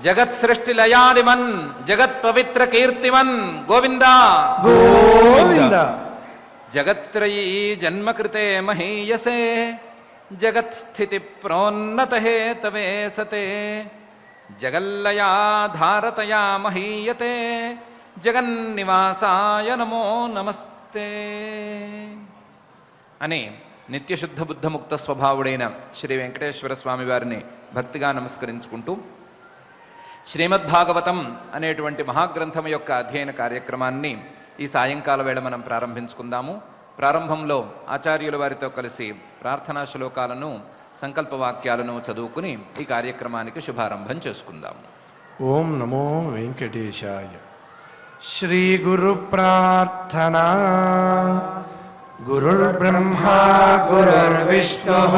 జగత్సృష్టిలయాదిమన్ జగత్పవిత్ర కీర్తిమన్ గోవింద గోవింద. జగత్రయీ జన్మకృతే మహీయసే జగత్స్థితి ప్రోన్నతహేతవే సతే జగల్లయాధారతయా మహీయతే జగన్నివాసాయ నమో నమస్తే అని నిత్యశుద్ధ బుద్ధముక్త స్వభావుడైన శ్రీ వెంకటేశ్వర స్వామి వారిని భక్తిగా నమస్కరించుకుంటూ శ్రీమద్భాగవతం అనేటువంటి మహాగ్రంథం యొక్క అధ్యయన కార్యక్రమాన్ని ఈ సాయంకాల వేళ మనం ప్రారంభించుకుందాము. ప్రారంభంలో ఆచార్యుల వారితో కలిసి ప్రార్థనా శ్లోకాలను సంకల్పవాక్యాలను చదువుకుని ఈ కార్యక్రమానికి శుభారంభం చేసుకుందాము. ఓం నమో వెంకటేశాయ. శ్రీ గురు ప్రార్థనా. గురుర్బ్రహ్మా గురుర్విష్ణుః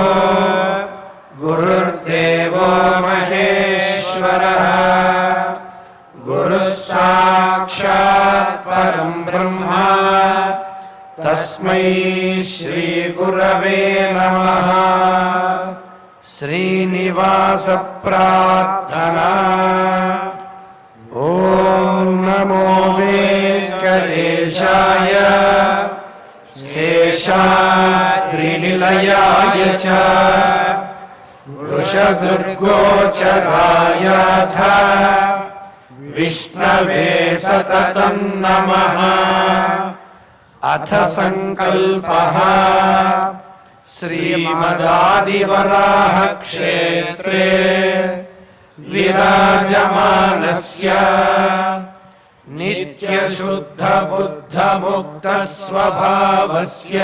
గురుర్దేవో మహేశ్వరః గురుః సాక్షాత్ పరం బ్రహ్మ తస్మై శ్రీ గురవే నమః. శ్రీనివాస ప్రార్థనా. ఓం నమో వెంకటేశాయ శేషాద్రినిలయాయ చ వృషదుర్గోచరాయాథ విష్ణవే సతతం నమః. అథ సంకల్పః శ్రీమదాదివరాహ క్షేత్రే విరాజమానస్య నిత్యశుద్ధ బుద్ధ ముక్త స్వభావస్య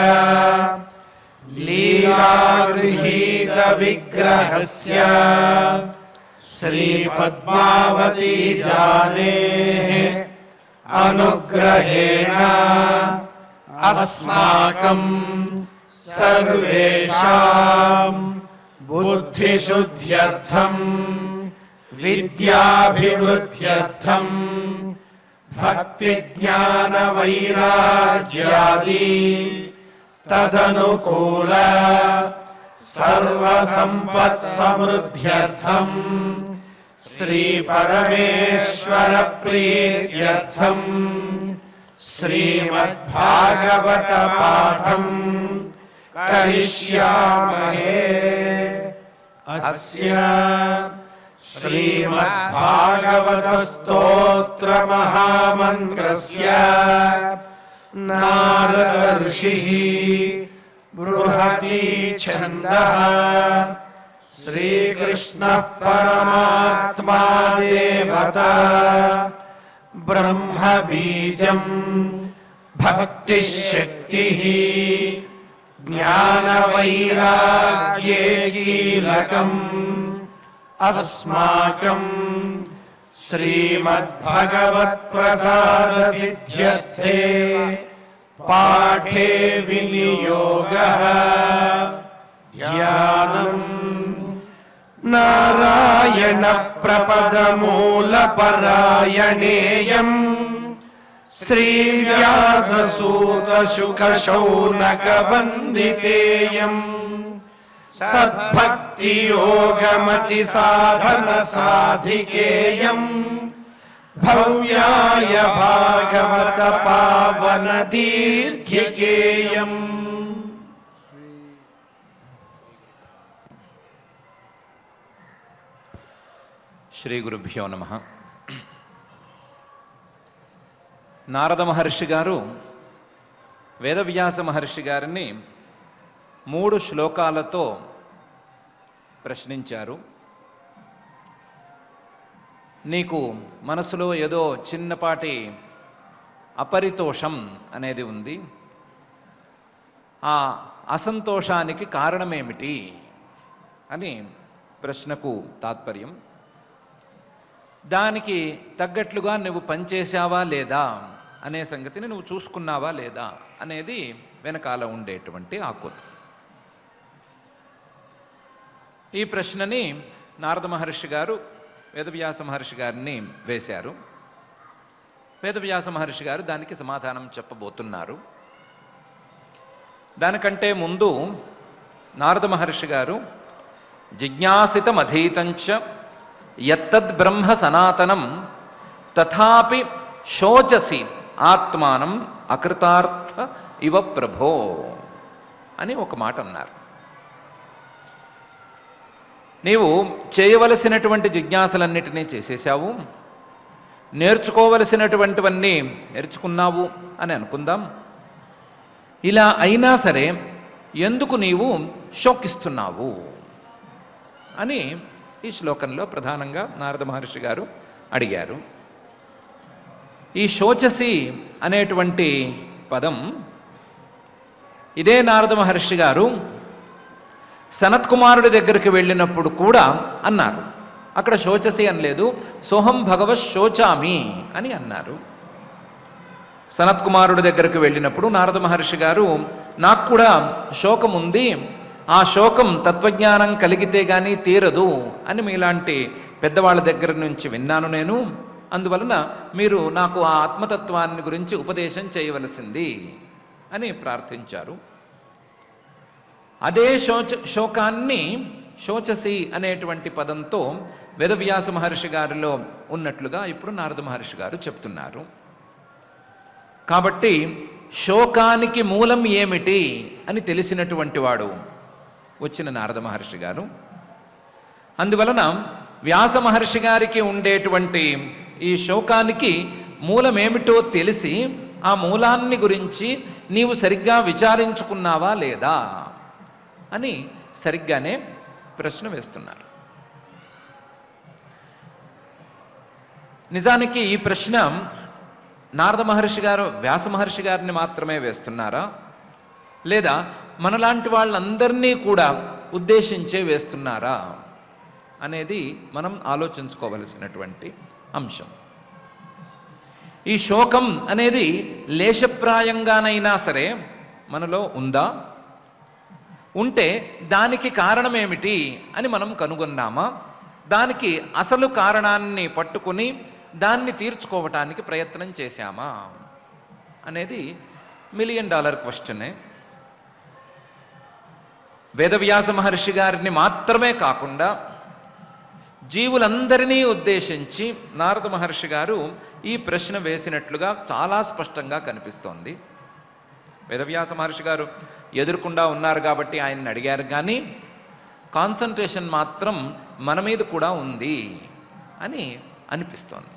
లీలాగృహీత విగ్రహస్య శ్రీ పద్మావతీ జానేః అనుగ్రహేణ అస్మాకం సర్వేషాం బుద్ధిశుద్ధ్యర్థం విద్యాభివృద్ధ్యర్థం భక్తి జ్ఞాన వైరాగ్యాది తదనుకూల సర్వ సంపత్ సమృద్ధ్యర్థం శ్రీ పరమేశ్వర ప్రీత్యర్థం శ్రీమద్భాగవత పాఠం కరిష్యామహే. అస్య శ్రీమద్భాగవత స్తోత్ర మహామంత్రస్య నారద ఋషిః బృహతి ఛందః శ్రీకృష్ణః పరమాత్మా దేవతా బ్రహ్మ బీజం భక్తిః శక్తిః జ్ఞాన వైరాగ్యే కీలకం అస్మాకం శ్రీమద్భగవత్ ప్రసాద సిద్ధ్యర్థే పాఠే వినియోగః. ధ్యానం నారాయణ ప్రపదమూల పరాయణేయం శ్రీవ్యాససూత శుక శౌనక వందితేయం సద్భక్తి యోగమతి సాధన సాధికేయం భవ్యాయ భాగవత పావన దీర్ఘికేయం. శ్రీ గురుభ్యో నమః. నారద మహర్షి గారు వేదవ్యాస మహర్షి గారిని 3 శ్లోకాలతో ప్రశ్నించారు. నీకు మనసులో ఏదో చిన్నపాటి అపరితోషం అనేది ఉంది. ఆ అసంతోషానికి కారణమేమిటి అని ప్రశ్నకు తాత్పర్యం. దానికి తగ్గట్లుగా నువ్వు పనిచేసావా లేదా అనే సంగతిని నువ్వు చూసుకున్నావా లేదా అనేది వెనకాల ఉండేటువంటి ఆకుత. ఈ ప్రశ్నని నారద మహర్షి గారు వేదవ్యాస మహర్షి గారిని వేశారు. వేదవ్యాస మహర్షి గారు దానికి సమాధానం చెప్పబోతున్నారు. దానికంటే ముందు నారద మహర్షి గారు జిజ్ఞాసితమధీతంచ యత్తద్ బ్రహ్మ సనాతనం తథాపి శోచసి ఆత్మానం అకృతార్థ ఇవ ప్రభో అని ఒక మాట అన్నారు. నీవు చేయవలసినటువంటి జిజ్ఞాసలన్నిటినీ చేసేసావు, నేర్చుకోవలసినటువంటివన్నీ నేర్చుకున్నావు అని అనుకుందాం. ఇలా అయినా సరే ఎందుకు నీవు శోకిస్తున్నావు అని ఈ శ్లోకంలో ప్రధానంగా నారద మహర్షి గారు అడిగారు. ఈ శోచసి అనేటువంటి పదం ఇదే నారద మహర్షి గారు సనత్కుమారుడి దగ్గరికి వెళ్ళినప్పుడు కూడా అన్నారు. అక్కడ శోచసి అనలేదు, సోహం భగవత్ శోచామి అని అన్నారు. సనత్కుమారుడి దగ్గరికి వెళ్ళినప్పుడు నారద మహర్షి గారు నాకు కూడా శోకం ఉంది, ఆ శోకం తత్వజ్ఞానం కలిగితే కానీ తీరదు అని మీలాంటి పెద్దవాళ్ళ దగ్గర నుంచి విన్నాను నేను, అందువలన మీరు నాకు ఆ ఆత్మతత్వాన్ని గురించి ఉపదేశం చేయవలసింది అని ప్రార్థించారు. అదే శోకాన్ని శోచసి అనేటువంటి పదంతో వేదవ్యాస మహర్షి గారిలో ఉన్నట్లుగా ఇప్పుడు నారద మహర్షి గారు చెప్తున్నారు. కాబట్టి శోకానికి మూలం ఏమిటి అని తెలిసినటువంటి వాడు వచ్చిన నారద మహర్షి గారు. అందువలన వ్యాస మహర్షి గారికి ఉండేటువంటి ఈ శోకానికి మూలమేమిటో తెలిసి ఆ మూలాన్ని గురించి నీవు సరిగ్గా విచారించుకున్నావా లేదా అని సరిగ్గానే ప్రశ్న వేస్తున్నారు. నిజానికి ఈ ప్రశ్న నారద మహర్షి గారు వ్యాస మహర్షి గారిని మాత్రమే వేస్తున్నారా, లేదా మనలాంటి వాళ్ళందరినీ కూడా ఉద్దేశించే వేస్తున్నారా అనేది మనం ఆలోచించుకోవలసినటువంటి అంశం. ఈ శోకం అనేది లేశప్రాయంగానైనా సరే మనలో ఉందా, ఉంటే దానికి కారణమేమిటి అని మనం కనుగొన్నామా, దానికి అసలు కారణాన్ని పట్టుకుని దాన్ని తీర్చుకోవటానికి ప్రయత్నం చేశామా అనేది $1 మిలియన్ క్వశ్చనే. వేదవ్యాస మహర్షి గారిని మాత్రమే కాకుండా జీవులందరినీ ఉద్దేశించి నారద మహర్షి గారు ఈ ప్రశ్న వేసినట్లుగా చాలా స్పష్టంగా కనిపిస్తోంది. వేదవ్యాస మహర్షి గారు ఎదురుకుండా ఉన్నారు కాబట్టి ఆయన్ని అడిగారు, కానీ కాన్సన్ట్రేషన్ మాత్రం మన మీద కూడా ఉంది అని అనిపిస్తోంది.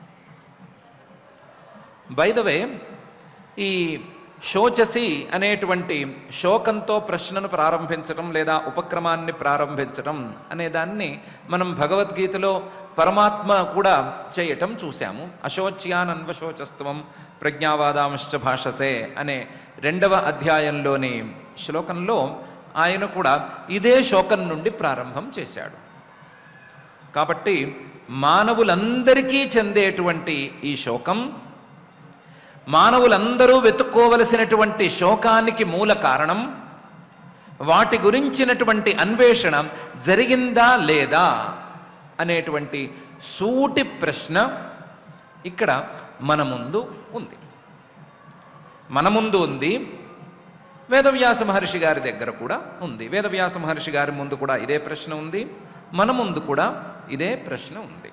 బై ద వే, ఈ శోచసి అనేటువంటి శోకంతో ప్రశ్నను ప్రారంభించడం లేదా ఉపక్రమాన్ని ప్రారంభించడం అనే దాన్ని మనం భగవద్గీతలో పరమాత్మ కూడా చేయటం చూశాము. అశోచ్యానన్వశోచస్త్వం ప్రజ్ఞావాదాంశ్చ భాషసే అనే 2వ అధ్యాయంలోని శ్లోకంలో ఆయన కూడా ఇదే శోకం నుండి ప్రారంభం చేశాడు. కాబట్టి మానవులందరికీ చెందేటువంటి ఈ శోకం, మానవులందరూ వెతుక్కోవలసినటువంటి శోకానికి మూల కారణం, వాటి గురించినటువంటి అన్వేషణ జరిగిందా లేదా అనేటువంటి సూటి ప్రశ్న ఇక్కడ మన ముందు ఉంది. మన ముందు ఉంది, వేదవ్యాస మహర్షి గారి దగ్గర కూడా ఉంది. వేదవ్యాస మహర్షి గారి ముందు కూడా ఇదే ప్రశ్న ఉంది, మన ముందు కూడా ఇదే ప్రశ్న ఉంది.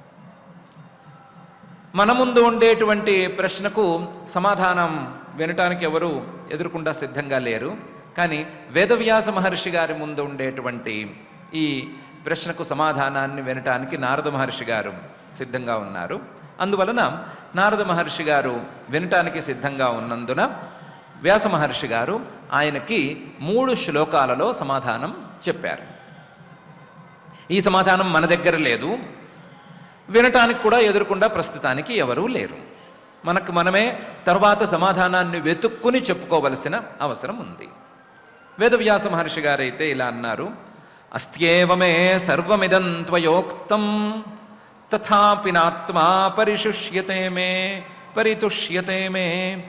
మన ముందు ఉండేటువంటి ప్రశ్నకు సమాధానం వినటానికి ఎవరు ఎదురుకుండా సిద్ధంగా లేరు, కానీ వేదవ్యాస మహర్షి గారి ముందు ఉండేటువంటి ఈ ప్రశ్నకు సమాధానాన్ని వినటానికి నారద మహర్షి గారు సిద్ధంగా ఉన్నారు. అందువలన నారద మహర్షి గారు వినటానికి సిద్ధంగా ఉన్నందున వ్యాస మహర్షి గారు ఆయనకి 3 శ్లోకాలలో సమాధానం చెప్పారు. ఈ సమాధానం మన దగ్గర లేదు, వినటానికి కూడా ఎదురుకుండా ప్రస్తుతానికి ఎవరూ లేరు. మనకు మనమే తర్వాత సమాధానాన్ని వెతుక్కుని చెప్పుకోవలసిన అవసరం ఉంది. వేదవ్యాస మహర్షి గారైతే ఇలా అన్నారు, అస్త్యేవమే సర్వమిదం త్వయోక్తం తథాపి నాత్మా పరిశుష్యతే మే పరితుష్యతే మే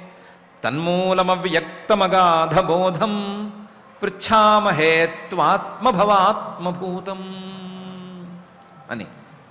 తన్మూలమవ్యక్తమగాధబోధం పృచ్ఛామహే త్వాత్మభవాత్మభూతం అని.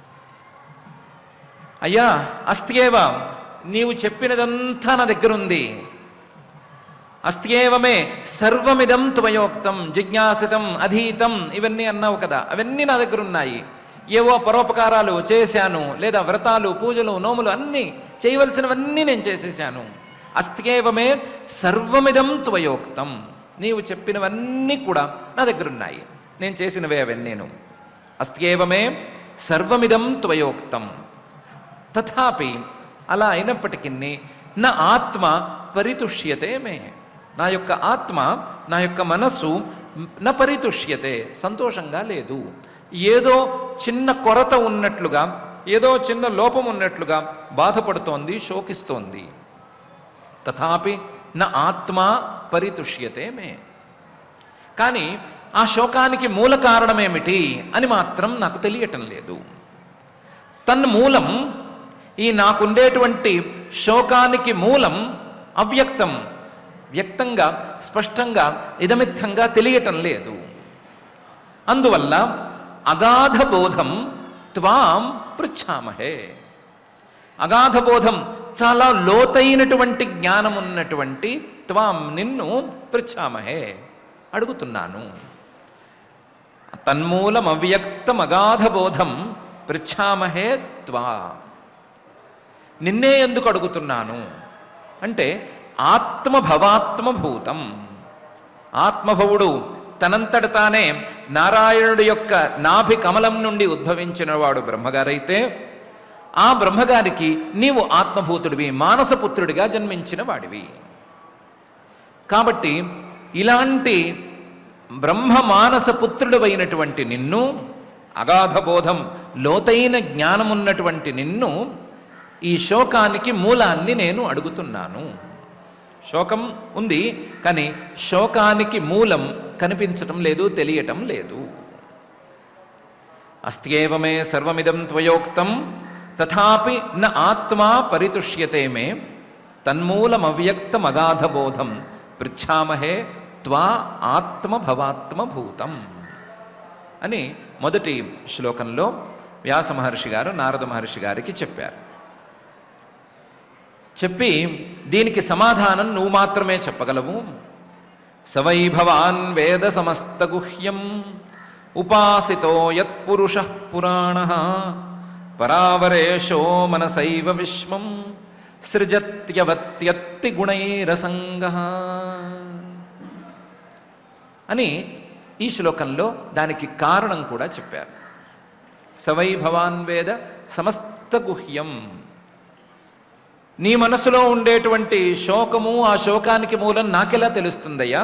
అయ్యా, అస్త్యేవ, నీవు చెప్పినదంతా నా దగ్గరుంది. అస్త్యేవమే సర్వమిదం త్వయోక్తం జిజ్ఞాసితం అధీతం ఇవన్నీ అన్నావు కదా, అవన్నీ నా దగ్గర ఉన్నాయి. ఏవో పరోపకారాలు చేశాను, లేదా వ్రతాలు, పూజలు, నోములు అన్నీ చేయవలసినవన్నీ నేను చేసేసాను. అస్త్యేవమే సర్వమిదం త్వయోక్తం, నీవు చెప్పినవన్నీ కూడా నా దగ్గరున్నాయి, నేను చేసినవే అవన్నీను. అస్త్యేవమే సర్వమిదం త్వయోక్తం తథాపి, అలా అయినప్పటికీ నా ఆత్మ పరితుష్యతే మే, నా యొక్క ఆత్మ, నా యొక్క మనస్సు నా పరితుష్యతే, సంతోషంగా లేదు. ఏదో చిన్న కొరత ఉన్నట్లుగా, ఏదో చిన్న లోపం ఉన్నట్లుగా బాధపడుతోంది, శోకిస్తోంది. తథాపి నా ఆత్మ పరితుష్యతే మే, కానీ ఆ శోకానికి మూల కారణమేమిటి అని మాత్రం నాకు తెలియటం లేదు. తన్మూలం, ఈ నాకుండేటువంటి శోకానికి మూలం అవ్యక్తం, వ్యక్తంగా స్పష్టంగా ఇదమిత్తంగా తెలియటం లేదు. అందువల్ల అగాధ బోధం త్వాం పృచ్ఛామహే, అగాధ బోధం చాలా లోతైనటువంటి జ్ఞానం ఉన్నటువంటి త్వాం నిన్ను పృచ్ఛామహే అడుగుతున్నాను. తన్మూలం అవ్యక్తం అగాధ బోధం పృచ్ఛామహే త్వా, నిన్నే ఎందుకు అడుగుతున్నాను అంటే ఆత్మభవాత్మభూతం, ఆత్మభవుడు తనంతట తానే నారాయణుడి యొక్క నాభి కమలం నుండి ఉద్భవించిన వాడు బ్రహ్మగారైతే, ఆ బ్రహ్మగారికి నీవు ఆత్మభూతుడివి, మానసపుత్రుడిగా జన్మించిన వాడివి. కాబట్టి ఇలాంటి బ్రహ్మ మానసపుత్రుడు అయినటువంటి నిన్ను, అగాధబోధం లోతైన జ్ఞానమున్నటువంటి నిన్ను, ఈ శోకానికి మూలాన్ని నేను అడుగుతున్నాను. శోకం ఉంది, కానీ శోకానికి మూలం కనిపించటం లేదు, తెలియటం లేదు. అస్త్యేవమే సర్వమిదం త్వయోక్తం తథాపి న ఆత్మా పరితుష్యతే మే, తన్మూలమవ్యక్తం అగాధబోధం పృచ్ఛామహే త్వా ఆత్మభవాత్మభూతం అని మొదటి శ్లోకంలో వ్యాస మహర్షి గారు నారద మహర్షి గారికి చెప్పారు. చెప్పి దీనికి సమాధానం నువ్వు మాత్రమే చెప్పగలవు. సవై భవాన్ వేద సమస్త గుహ్యం ఉపాసితో యత్పురుషః పురాణః పరావరేషో మనసైవ విశ్వం సృజత్యవత్యత్తి గుణైరసంగః అని ఈ శ్లోకంలో దానికి కారణం కూడా చెప్పారు. సవై భవాన్ వేద సమస్త గుహ్యం, నీ మనసులో ఉండేటువంటి శోకము, ఆ శోకానికి మూలం నాకెలా తెలుస్తుందయ్యా?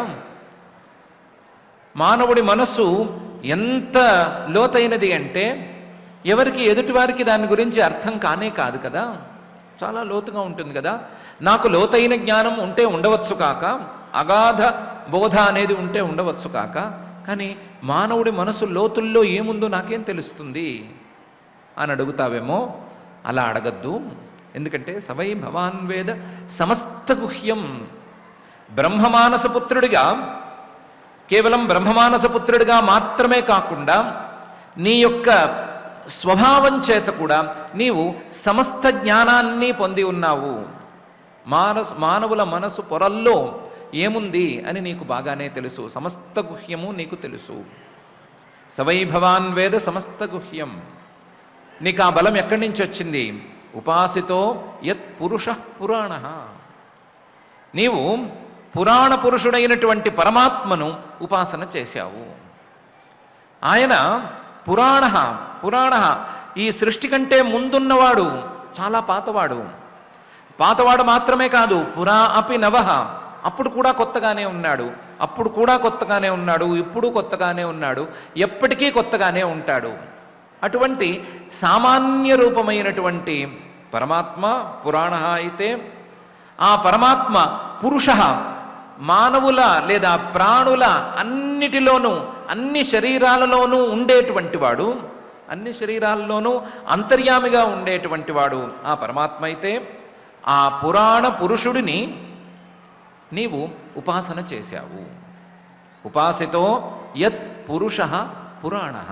మానవుడి మనస్సు ఎంత లోతైనది అంటే ఎవరికి ఎదుటివారికి దాని గురించి అర్థం కానే కాదు కదా, చాలా లోతుగా ఉంటుంది కదా. నాకు లోతైన జ్ఞానం ఉంటే ఉండవచ్చు కాక, అగాధ బోధ అనేది ఉంటే ఉండవచ్చు కాక, కానీ మానవుడి మనసు లోతుల్లో ఏముందో నాకేం తెలుస్తుంది అని అడుగుతావేమో. అలా అడగద్దు. ఎందుకంటే సవై భవాన్ వేద సమస్త గుహ్యం, బ్రహ్మమానసపుత్రుడిగా, కేవలం బ్రహ్మమానసపుత్రుడిగా మాత్రమే కాకుండా నీ యొక్క స్వభావం చేత కూడా నీవు సమస్త జ్ఞానాన్ని పొంది ఉన్నావు. మానవుల మనసు పొరల్లో ఏముంది అని నీకు బాగానే తెలుసు, సమస్త గుహ్యము నీకు తెలుసు. సవై భవాన్ వేద సమస్త గుహ్యం, నీకు ఆ బలం ఎక్కడి నుంచి వచ్చింది? ఉపాసితో యత్ పురుషః పురాణః, నీవు పురాణ పురుషుడైనటువంటి పరమాత్మను ఉపాసన చేశావు. ఆయన పురాణ, ఈ సృష్టి కంటే ముందున్నవాడు, చాలా పాతవాడు. పాతవాడు మాత్రమే కాదు, పురా అపి నవః, అప్పుడు కూడా కొత్తగానే ఉన్నాడు, అప్పుడు కూడా కొత్తగానే ఉన్నాడు, ఇప్పుడు కొత్తగానే ఉన్నాడు, ఎప్పటికీ కొత్తగానే ఉంటాడు. అటువంటి సామాన్య రూపమైనటువంటి పరమాత్మ పురాణ అయితే, ఆ పరమాత్మ పురుష, మానవుల లేదా ప్రాణుల అన్నిటిలోనూ, అన్ని శరీరాలలోనూ ఉండేటువంటి వాడు, అన్ని శరీరాల్లోనూ అంతర్యామిగా ఉండేటువంటి వాడు ఆ పరమాత్మ అయితే, ఆ పురాణ పురుషుడిని నీవు ఉపాసన చేశావు. ఉపాసితో యత్ పురుషః పురాణః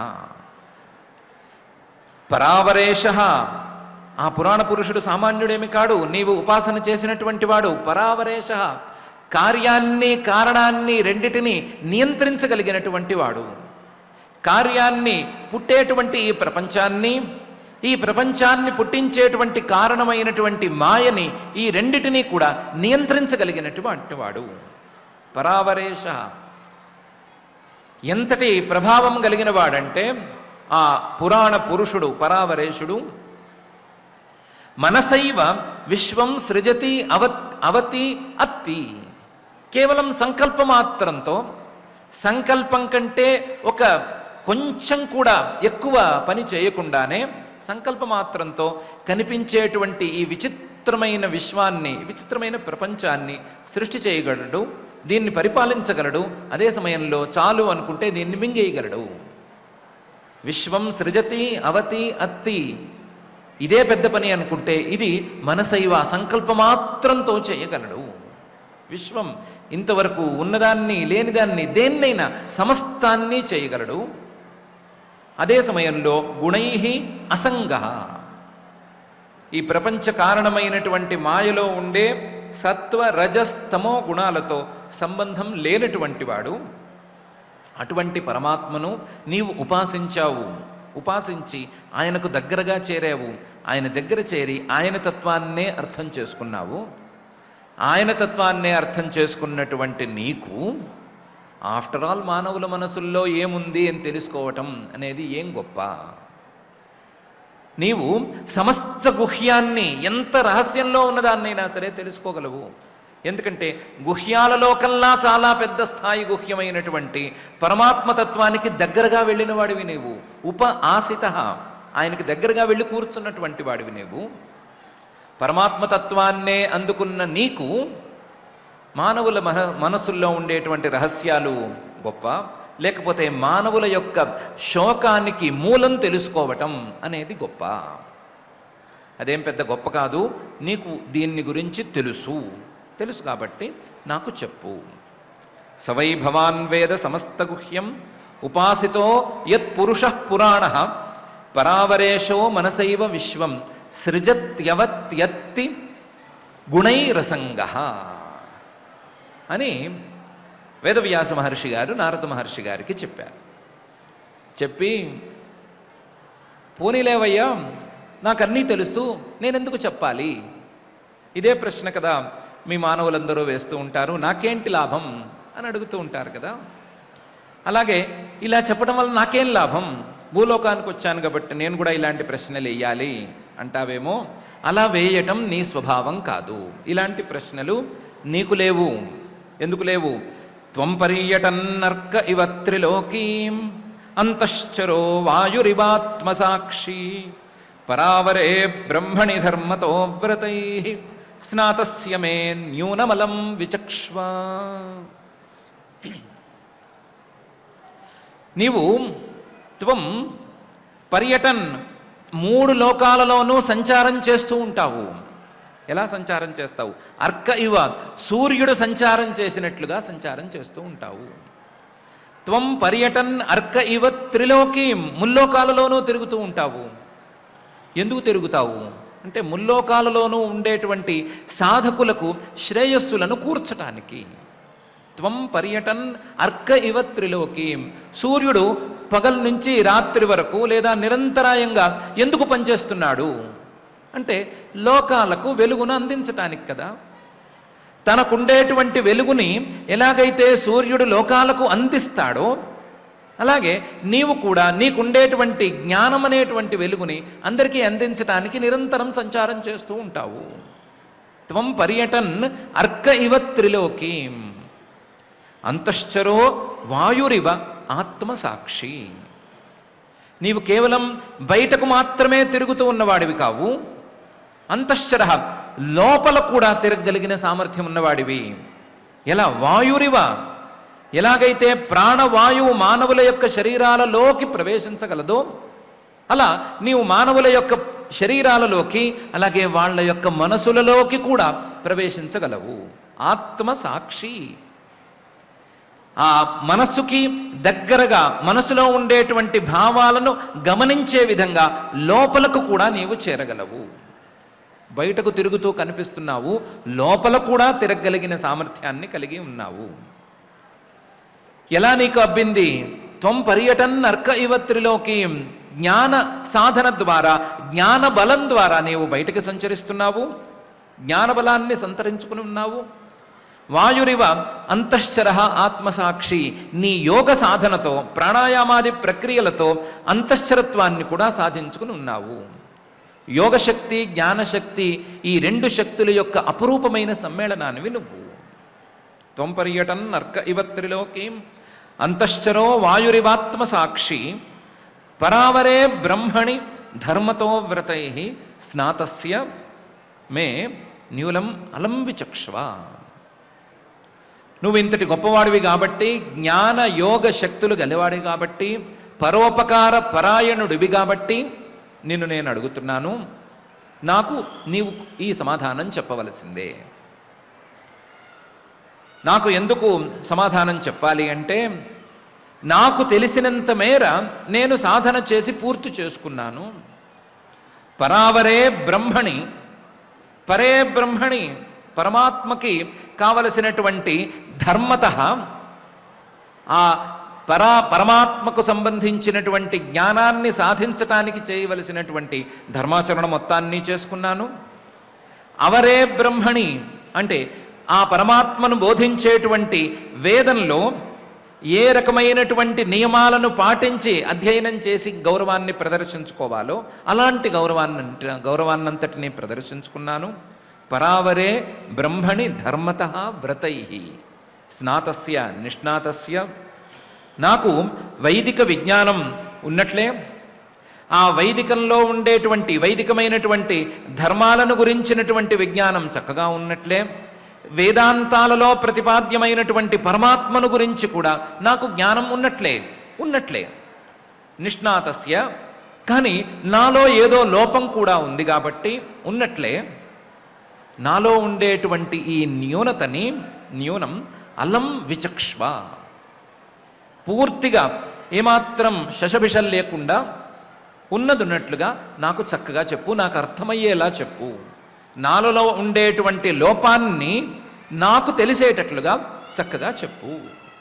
పరావరేష, ఆ పురాణ పురుషుడు సామాన్యుడేమి కాడు, నీవు ఉపాసన చేసినటువంటి వాడు. పరావరేష, కార్యాన్ని కారణాన్ని రెండిటిని నియంత్రించగలిగినటువంటి వాడు. కార్యాన్ని పుట్టేటువంటి ఈ ప్రపంచాన్ని పుట్టించేటువంటి కారణమైనటువంటి మాయని ఈ రెండిటినీ కూడా నియంత్రించగలిగినటువంటి వాడు పరావరేశ. ఎంతటి ప్రభావం కలిగిన వాడంటే ఆ పురాణ పురుషుడు పరావరేశుడు మనసైవ విశ్వం సృజతి అవతి అత్తి. కేవలం సంకల్పమాత్రంతో, సంకల్పం కంటే ఒక కొంచెం కూడా ఎక్కువ పని చేయకుండానే సంకల్పమాత్రంతో కనిపించేటువంటి ఈ విచిత్రమైన విశ్వాన్ని, విచిత్రమైన ప్రపంచాన్ని సృష్టి చేయగలడు, దీన్ని పరిపాలించగలడు. అదే సమయంలో చాలు అనుకుంటే దీన్ని మింగేయగలడు. విశ్వం సృజతి అవతి అత్తి, ఇదే పెద్ద పని అనుకుంటే ఇది మనసైవ సంకల్పమాత్రంతో చేయగలడు. విశ్వం ఇంతవరకు ఉన్నదాన్ని లేనిదాన్ని దేన్నైనా సమస్తాన్ని చేయగలడు. అదే సమయంలో గుణై అసంగ, ఈ ప్రపంచ కారణమైనటువంటి మాయలో ఉండే సత్వ రజస్తమో గుణాలతో సంబంధం లేనటువంటి వాడు. అటువంటి పరమాత్మను నీవు ఉపాసించావు, ఉపాసించి ఆయనకు దగ్గరగా చేరావు. ఆయన దగ్గర చేరి ఆయన తత్వాన్నే అర్థం చేసుకున్నావు. ఆయన తత్వాన్నే అర్థం చేసుకున్నటువంటి నీకు ఆఫ్టర్ ఆల్ మానవుల మనసుల్లో ఏముంది అని తెలుసుకోవటం అనేది ఏం గొప్ప. నీవు సమస్త గుహ్యాన్ని, ఎంత రహస్యంలో ఉన్నదాన్నైనా సరే తెలుసుకోగలవు. ఎందుకంటే గుహ్యాలలో కల్లా చాలా పెద్ద స్థాయి గుహ్యమైనటువంటి పరమాత్మతత్వానికి దగ్గరగా వెళ్ళిన వాడివి నీవు. ఆసిత, ఆయనకి దగ్గరగా వెళ్ళి కూర్చున్నటువంటి వాడివి నీవు. పరమాత్మతత్వాన్నే అందుకున్న నీకు మానవుల మనసుల్లో ఉండేటువంటి రహస్యాలు గొప్ప, లేకపోతే మానవుల యొక్క శోకానికి మూలం తెలుసుకోవటం అనేది గొప్ప. అదేం పెద్ద గొప్ప కాదు. నీకు దీన్ని గురించి తెలుసు కాబట్టి నాకు చెప్పు. సవై భవాన్ వేద సమస్త గుహ్యం ఉపాసితో యత్ పురుష పురాణ పరావరేశో మనసైవ విశ్వం సృజత్యవత్యత్తి గుణైరసంగ అని వేదవ్యాస మహర్షి గారు నారద మహర్షి గారికి చెప్పారు. చెప్పి, పోనీలేవయ్యా, నాకన్నీ తెలుసు, నేనెందుకు చెప్పాలి? ఇదే ప్రశ్న కదా మీ మానవులందరూ వేస్తూ ఉంటారు. నాకేంటి లాభం అని అడుగుతూ ఉంటారు కదా. అలాగే ఇలా చెప్పడం వల్ల నాకేం లాభం? భూలోకానికి వచ్చాను కాబట్టి నేను కూడా ఇలాంటి ప్రశ్నలు వేయాలి అంటావేమో. అలా వేయటం నీ స్వభావం కాదు. ఇలాంటి ప్రశ్నలు నీకు లేవు. ఎందుకు లేవు? త్వం పర్యటన్నర్క ఇవ త్రిలోకీం అంతశ్చరో వాయురివాత్మసాక్షి పరావరే బ్రహ్మణి ధర్మతో వ్రతై స్నాతస్య మే న్యూనమలం విచక్ష్వ. నీవు త్వం పర్యటన్, 3 లోకాలలోనూ సంచారం చేస్తూ ఉంటావు. ఎలా సంచారం చేస్తావు? అర్క ఇవ, సూర్యుడు సంచారం చేసినట్లుగా సంచారం చేస్తూ ఉంటావు. త్వం పర్యటన్ అర్క ఇవ త్రిలోకీం, ముల్లోకాలలోనూ తిరుగుతూ ఉంటావు. ఎందుకు తిరుగుతావు అంటే ముల్లోకాలలోనూ ఉండేటువంటి సాధకులకు శ్రేయస్సులను కూర్చటానికి. త్వం పర్యటన్ అర్క ఇవ త్రిలోకీం, సూర్యుడు పగల నుంచి రాత్రి వరకు లేదా నిరంతరాయంగా ఎందుకు పనిచేస్తున్నాడు అంటే లోకాలకు వెలుగును అందించటానికి కదా. తనకుండేటువంటి వెలుగుని ఎలాగైతే సూర్యుడు లోకాలకు అందిస్తాడో అలాగే నీవు కూడా నీకుండేటువంటి జ్ఞానం అనేటువంటి వెలుగుని అందరికీ అందించటానికి నిరంతరం సంచారం చేస్తూ ఉంటావు. త్వం పర్యటన్ అర్క ఇవ త్రిలోకీం అంతశ్చరో వాయురివ ఆత్మసాక్షి. నీవు కేవలం బయటకు మాత్రమే తిరుగుతూ ఉన్నవాడివి కావు. అంతశ్చర, లోపల కూడా తిరగగలిగిన సామర్థ్యం ఉన్నవాడివి. ఎలా? వాయురివ, ఎలాగైతే ప్రాణవాయువు మానవుల యొక్క శరీరాలలోకి ప్రవేశించగలదో అలా నీవు మానవుల యొక్క శరీరాలలోకి అలాగే వాళ్ళ యొక్క మనసులలోకి కూడా ప్రవేశించగలవు. ఆత్మసాక్షి, ఆ మనస్సుకి దగ్గరగా మనసులో ఉండేటువంటి భావాలను గమనించే విధంగా లోపలకు కూడా నీవు చేరగలవు. బయటకు తిరుగుతూ కనిపిస్తున్నావు, లోపల కూడా తిరగగలిగిన సామర్థ్యాన్ని కలిగి ఉన్నావు. ఎలా నీకు అబ్బింది? త్వం పర్యటన్ అర్క ఇవ త్రిలోకీం, జ్ఞాన సాధన ద్వారా, జ్ఞాన బలం ద్వారా నీవు బయటకు సంచరిస్తున్నావు, జ్ఞానబలాన్ని సంతరించుకుని ఉన్నావు. వాయురివ అంతశ్చర ఆత్మసాక్షి, నీ యోగ సాధనతో ప్రాణాయామాది ప్రక్రియలతో అంతశ్చరత్వాన్ని కూడా సాధించుకుని ఉన్నావు. యోగశక్తి జ్ఞానశక్తి ఈ రెండు శక్తుల యొక్క అపురూపమైన సమ్మేళనానివి నువ్వు. త్వం పర్యటన్ అర్క ఇవ త్రిలోకీం అంతశ్చరో వాయురివాత్మసాక్షి పరావరే బ్రహ్మణి ధర్మతో వ్రతై స్నాతస్య మే న్యూలం అలం విచక్ష్వ. నువ్వు ఇంతటి గొప్పవాడివి కాబట్టి, జ్ఞాన యోగ శక్తులు గలవాడివి కాబట్టి, పరోపకార పరాయణుడివి కాబట్టి నిన్ను నేను అడుగుతున్నాను, నాకు నీవు ఈ సమాధానం చెప్పవలసిందే. నాకు ఎందుకు సమాధానం చెప్పాలి అంటే, నాకు తెలిసినంత మేర నేను సాధన చేసి పూర్తి చేసుకున్నాను. పరావరే బ్రహ్మణి, పరే బ్రహ్మణి పరమాత్మకి కావలసినటువంటి ధర్మతః ఆ పరమాత్మకు సంబంధించినటువంటి జ్ఞానాన్ని సాధించటానికి చేయవలసినటువంటి ధర్మాచరణ మొత్తాన్ని చేసుకున్నాను. అవరే బ్రహ్మణి అంటే ఆ పరమాత్మను బోధించేటువంటి వేదంలో ఏ రకమైనటువంటి నియమాలను పాటించి అధ్యయనం చేసి గౌరవాన్ని ప్రదర్శించుకోవాలో అలాంటి గౌరవాన్నంతటినీ ప్రదర్శించుకున్నాను. పరావరే బ్రహ్మణి ధర్మతః వ్రతై స్నాతస్య నిష్ణాతస్య, నాకు వైదిక విజ్ఞానం ఉన్నట్లే, ఆ వైదికంలో ఉండేటువంటి వైదికమైనటువంటి ధర్మాలను గురించినటువంటి విజ్ఞానం చక్కగా ఉన్నట్లే, వేదాంతాలలో ప్రతిపాద్యమైనటువంటి పరమాత్మను గురించి కూడా నాకు జ్ఞానం ఉన్నట్లే నిష్ణాతస్య, కానీ నాలో ఏదో లోపం కూడా ఉంది కాబట్టి ఉన్నట్లే నాలో ఉండేటువంటి ఈ న్యూనతని న్యూనం అలం విచక్ష్వ, పూర్తిగా ఏమాత్రం శశభిషం లేకుండా ఉన్నదున్నట్లుగా నాకు చక్కగా చెప్పు, నాకు అర్థమయ్యేలా చెప్పు, నాలో ఉండేటువంటి లోపాన్ని నాకు తెలిసేటట్లుగా చక్కగా చెప్పు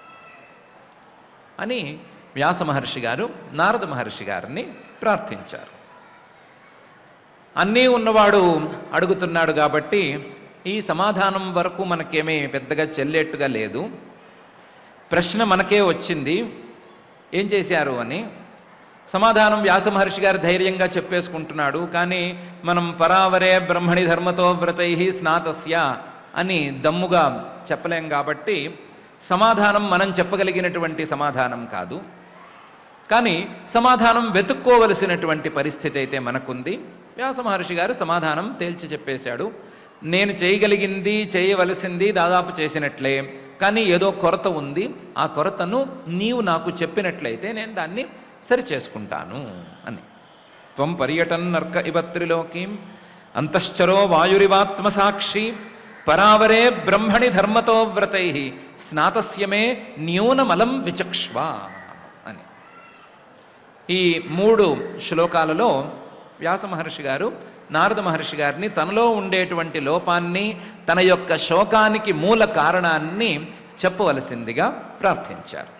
అని వ్యాస మహర్షి గారు నారద మహర్షి గారిని ప్రార్థించారు. అన్నీ ఉన్నవాడు అడుగుతున్నాడు కాబట్టి ఈ సమాధానం వరకు మనకేమీ పెద్దగా చెల్లేట్టుగా లేదు. ప్రశ్న మనకే వచ్చింది, ఏం చేశారు అని. సమాధానం వ్యాస మహర్షి గారు ధైర్యంగా చెప్పేసుకుంటున్నాడు. కానీ మనం పరావరే బ్రహ్మణి ధర్మతో వ్రతై స్నాతస్య అని దమ్ముగా చెప్పలేం కాబట్టి సమాధానం మనం చెప్పగలిగినటువంటి సమాధానం కాదు. కానీ సమాధానం వెతుక్కోవలసినటువంటి పరిస్థితి అయితే మనకుంది. వ్యాస మహర్షి గారు సమాధానం తేల్చి చెప్పేశాడు. నేను చేయగలిగింది చేయవలసింది దాదాపు చేసినట్లే, కానీ ఏదో కొరత ఉంది, ఆ కొరతను నీవు నాకు చెప్పినట్లయితే నేను దాన్ని సరి చేసుకుంటాను అని. త్వం పర్యటన్ అర్క ఇవ త్రిలోకీం అంతశ్చరో వాయురివాత్మసాక్షి పరావరే బ్రహ్మణి ధర్మతో వ్రతై స్నాతస్య మే న్యూనమలం విచక్ష్వ అని. ఈ 3 శ్లోకాలలో వ్యాస మహర్షి గారు నారద మహర్షి గారిని తనలో ఉండేటువంటి లోపాన్ని, తన యొక్క శోకానికి మూల కారణాన్ని చెప్పవలసిందిగా ప్రార్థించారు.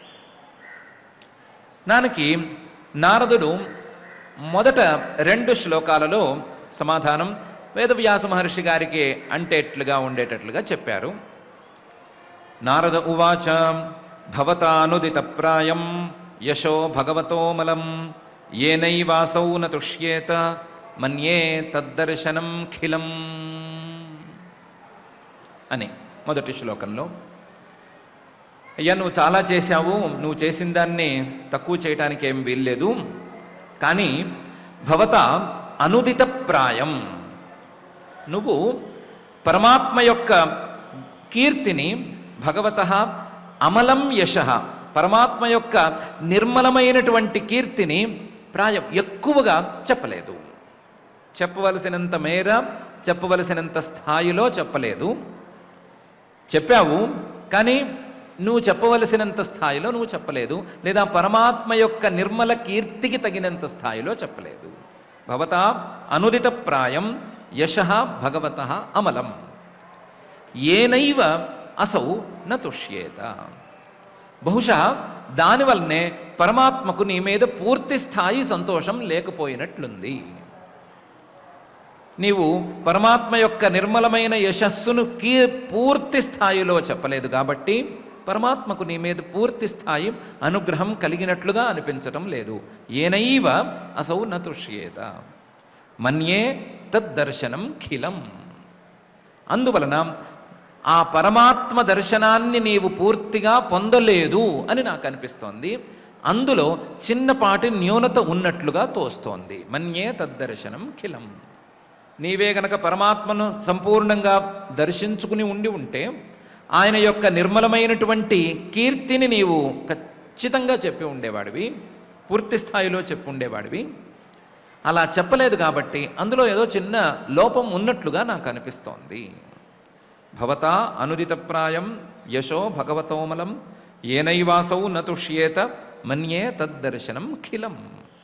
దానికి నారదుడు మొదట 2 శ్లోకాలలో సమాధానం వేదవ్యాస మహర్షి గారికి అంటేట్లుగా ఉండేటట్లుగా చెప్పారు. నారద ఉవాచ భవతానుదిత ప్రాయం యశో భగవతోమలం ఏనైవాసౌ న తుష్యేత మన్యే తద్దర్శనం ఖిలం అని మొదటి శ్లోకంలో. అయ్యా, నువ్వు చాలా చేశావు, నువ్వు చేసిన దాన్ని తక్కువ చేయటానికి ఏం వీల్లేదు, కానీ భవత అనుదిత ప్రాయం, నువ్వు పరమాత్మ యొక్క కీర్తిని, భగవతః అమలం యశః, పరమాత్మ యొక్క నిర్మలమైనటువంటి కీర్తిని ప్రాయం ఎక్కువగా చెప్పలేదు. చెప్పవలసినంత మేర, చెప్పవలసినంత స్థాయిలో చెప్పలేదు. చెప్పావు, కానీ నువ్వు చెప్పవలసినంత స్థాయిలో నువ్వు చెప్పలేదు, లేదా పరమాత్మ యొక్క నిర్మల కీర్తికి తగినంత స్థాయిలో చెప్పలేదు. భవత అనుదిత ప్రాయం యశః భగవతః అమలం ఏనైవ అసౌ న తుష్యేత. బహుశా దానివల్లనే పరమాత్మకు నీ మీద పూర్తి స్థాయి సంతోషం లేకపోయినట్లుంది. నీవు పరమాత్మ యొక్క నిర్మలమైన యశస్సును పూర్తి స్థాయిలో చెప్పలేదు కాబట్టి పరమాత్మకు నీ మీద పూర్తి స్థాయి అనుగ్రహం కలిగినట్లుగా అనిపించటం లేదు. ఏనైవ అసౌ నతుష్యేత మన్యే తద్దర్శనం ఖిలం. అందువలన ఆ పరమాత్మ దర్శనాన్ని నీవు పూర్తిగా పొందలేదు అని నాకు అనిపిస్తోంది. అందులో చిన్నపాటి న్యూనత ఉన్నట్లుగా తోస్తోంది. మన్యే తద్దర్శనం ఖిలం. నీవే గనక పరమాత్మను సంపూర్ణంగా దర్శించుకుని ఉంటే ఆయన యొక్క నిర్మలమైనటువంటి కీర్తిని నీవు ఖచ్చితంగా చెప్పి ఉండేవాడివి, పూర్తి స్థాయిలో చెప్పి ఉండేవాడివి. అలా చెప్పలేదు కాబట్టి అందులో ఏదో చిన్న లోపం ఉన్నట్లుగా నాకు అనిపిస్తోంది. భవతా అనుదితప్రాయం యశో భగవతోమలం ఏనైవాసౌ నతుష్యేత మన్యే తద్దర్శనం ఖిలం.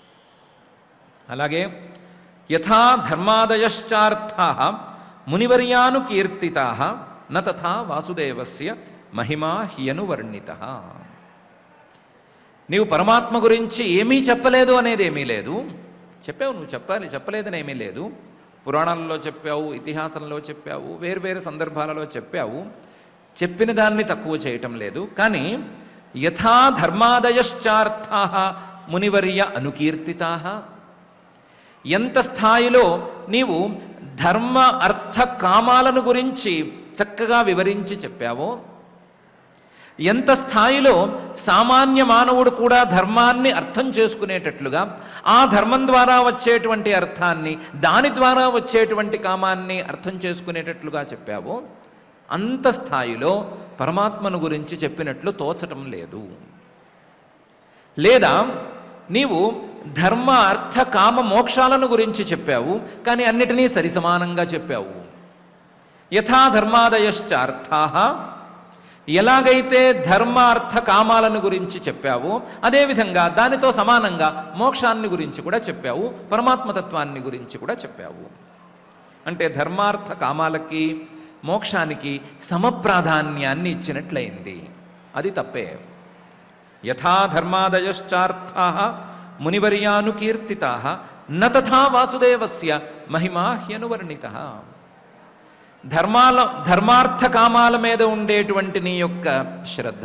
అలాగే యథా ధర్మాదయశ్చార్థాః మునివర్యానుకీర్తితాః న తథా వాసుదేవస్య మహిమా హ్యనువర్ణితః. నీవు పరమాత్మ గురించి ఏమీ చెప్పలేదు అనేది ఏమీ లేదు. చెప్పావు, నువ్వు చెప్పలేదని ఏమీ లేదు. పురాణాలలో చెప్పావు, ఇతిహాసంలో చెప్పావు, వేరు సందర్భాలలో చెప్పావు. చెప్పిన దాన్ని తక్కువ చేయటం లేదు. కానీ యథా ధర్మాదయశ్చార్థాః మునివర్య అనుకీర్తితాః, ఎంత స్థాయిలో నీవు ధర్మ అర్థ కామాలను గురించి చక్కగా వివరించి చెప్పావో, ఎంత స్థాయిలో సామాన్య మానవుడు కూడా ధర్మాన్ని అర్థం చేసుకునేటట్లుగా, ఆ ధర్మం ద్వారా వచ్చేటువంటి అర్థాన్ని, దాని ద్వారా వచ్చేటువంటి కామాన్ని అర్థం చేసుకునేటట్లుగా చెప్పావో, అంత స్థాయిలో పరమాత్మను గురించి చెప్పినట్లు తోచటం లేదు. లేదా నీవు ధర్మ అర్థ కామ మోక్షాలను గురించి చెప్పావు, కానీ అన్నిటినీ సరిసమానంగా చెప్పావు. యథా ధర్మాదయశ్చార్థాః, ఎలాగైతే ధర్మ అర్థ కామాలను గురించి చెప్పావో అదేవిధంగా దానితో సమానంగా మోక్షాన్ని గురించి కూడా చెప్పావు, పరమాత్మతత్వాన్ని గురించి కూడా చెప్పావు. అంటే ధర్మార్థ కామాలకి మోక్షానికి సమప్రాధాన్యాన్ని ఇచ్చినట్లయింది. అది తప్పే. యథా ధర్మాదయశ్చార్థాః మునివర్యానుకీర్తితాః న తథా వాసుదేవస్య మహిమా హ్యనువర్ణితః. ధర్మార్థ కామాల మీద ఉండేటువంటి నీ యొక్క శ్రద్ధ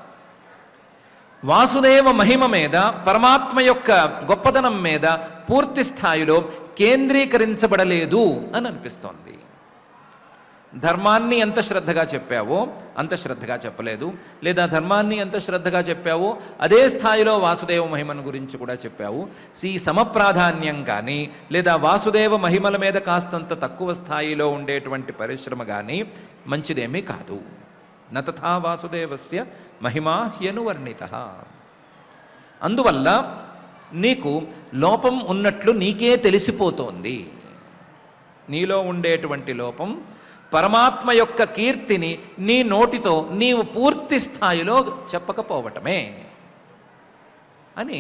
వాసుదేవ మహిమ మీద, పరమాత్మ యొక్క గొప్పదనం మీద పూర్తి స్థాయిలో కేంద్రీకరించబడలేదు అని అనిపిస్తోంది. ధర్మాన్ని ఎంత శ్రద్ధగా చెప్పావో అంత శ్రద్ధగా చెప్పలేదు, లేదా ధర్మాన్ని ఎంత శ్రద్ధగా చెప్పావో అదే స్థాయిలో వాసుదేవ మహిమను గురించి కూడా చెప్పావు. ఈ సమప్రాధాన్యం కానీ, లేదా వాసుదేవ మహిమల మీద కాస్తంత తక్కువ స్థాయిలో ఉండేటువంటి పరిశ్రమ కానీ మంచిదేమీ కాదు. నతథా వాసుదేవస్య మహిమా హ్యనువర్ణితః. అందువల్ల నీకు లోపం ఉన్నట్లు నీకే తెలిసిపోతోంది. నీలో ఉండేటువంటి లోపం పరమాత్మ యొక్క కీర్తిని నీ నోటితో నీవు పూర్తి స్థాయిలో చెప్పకపోవటమే అని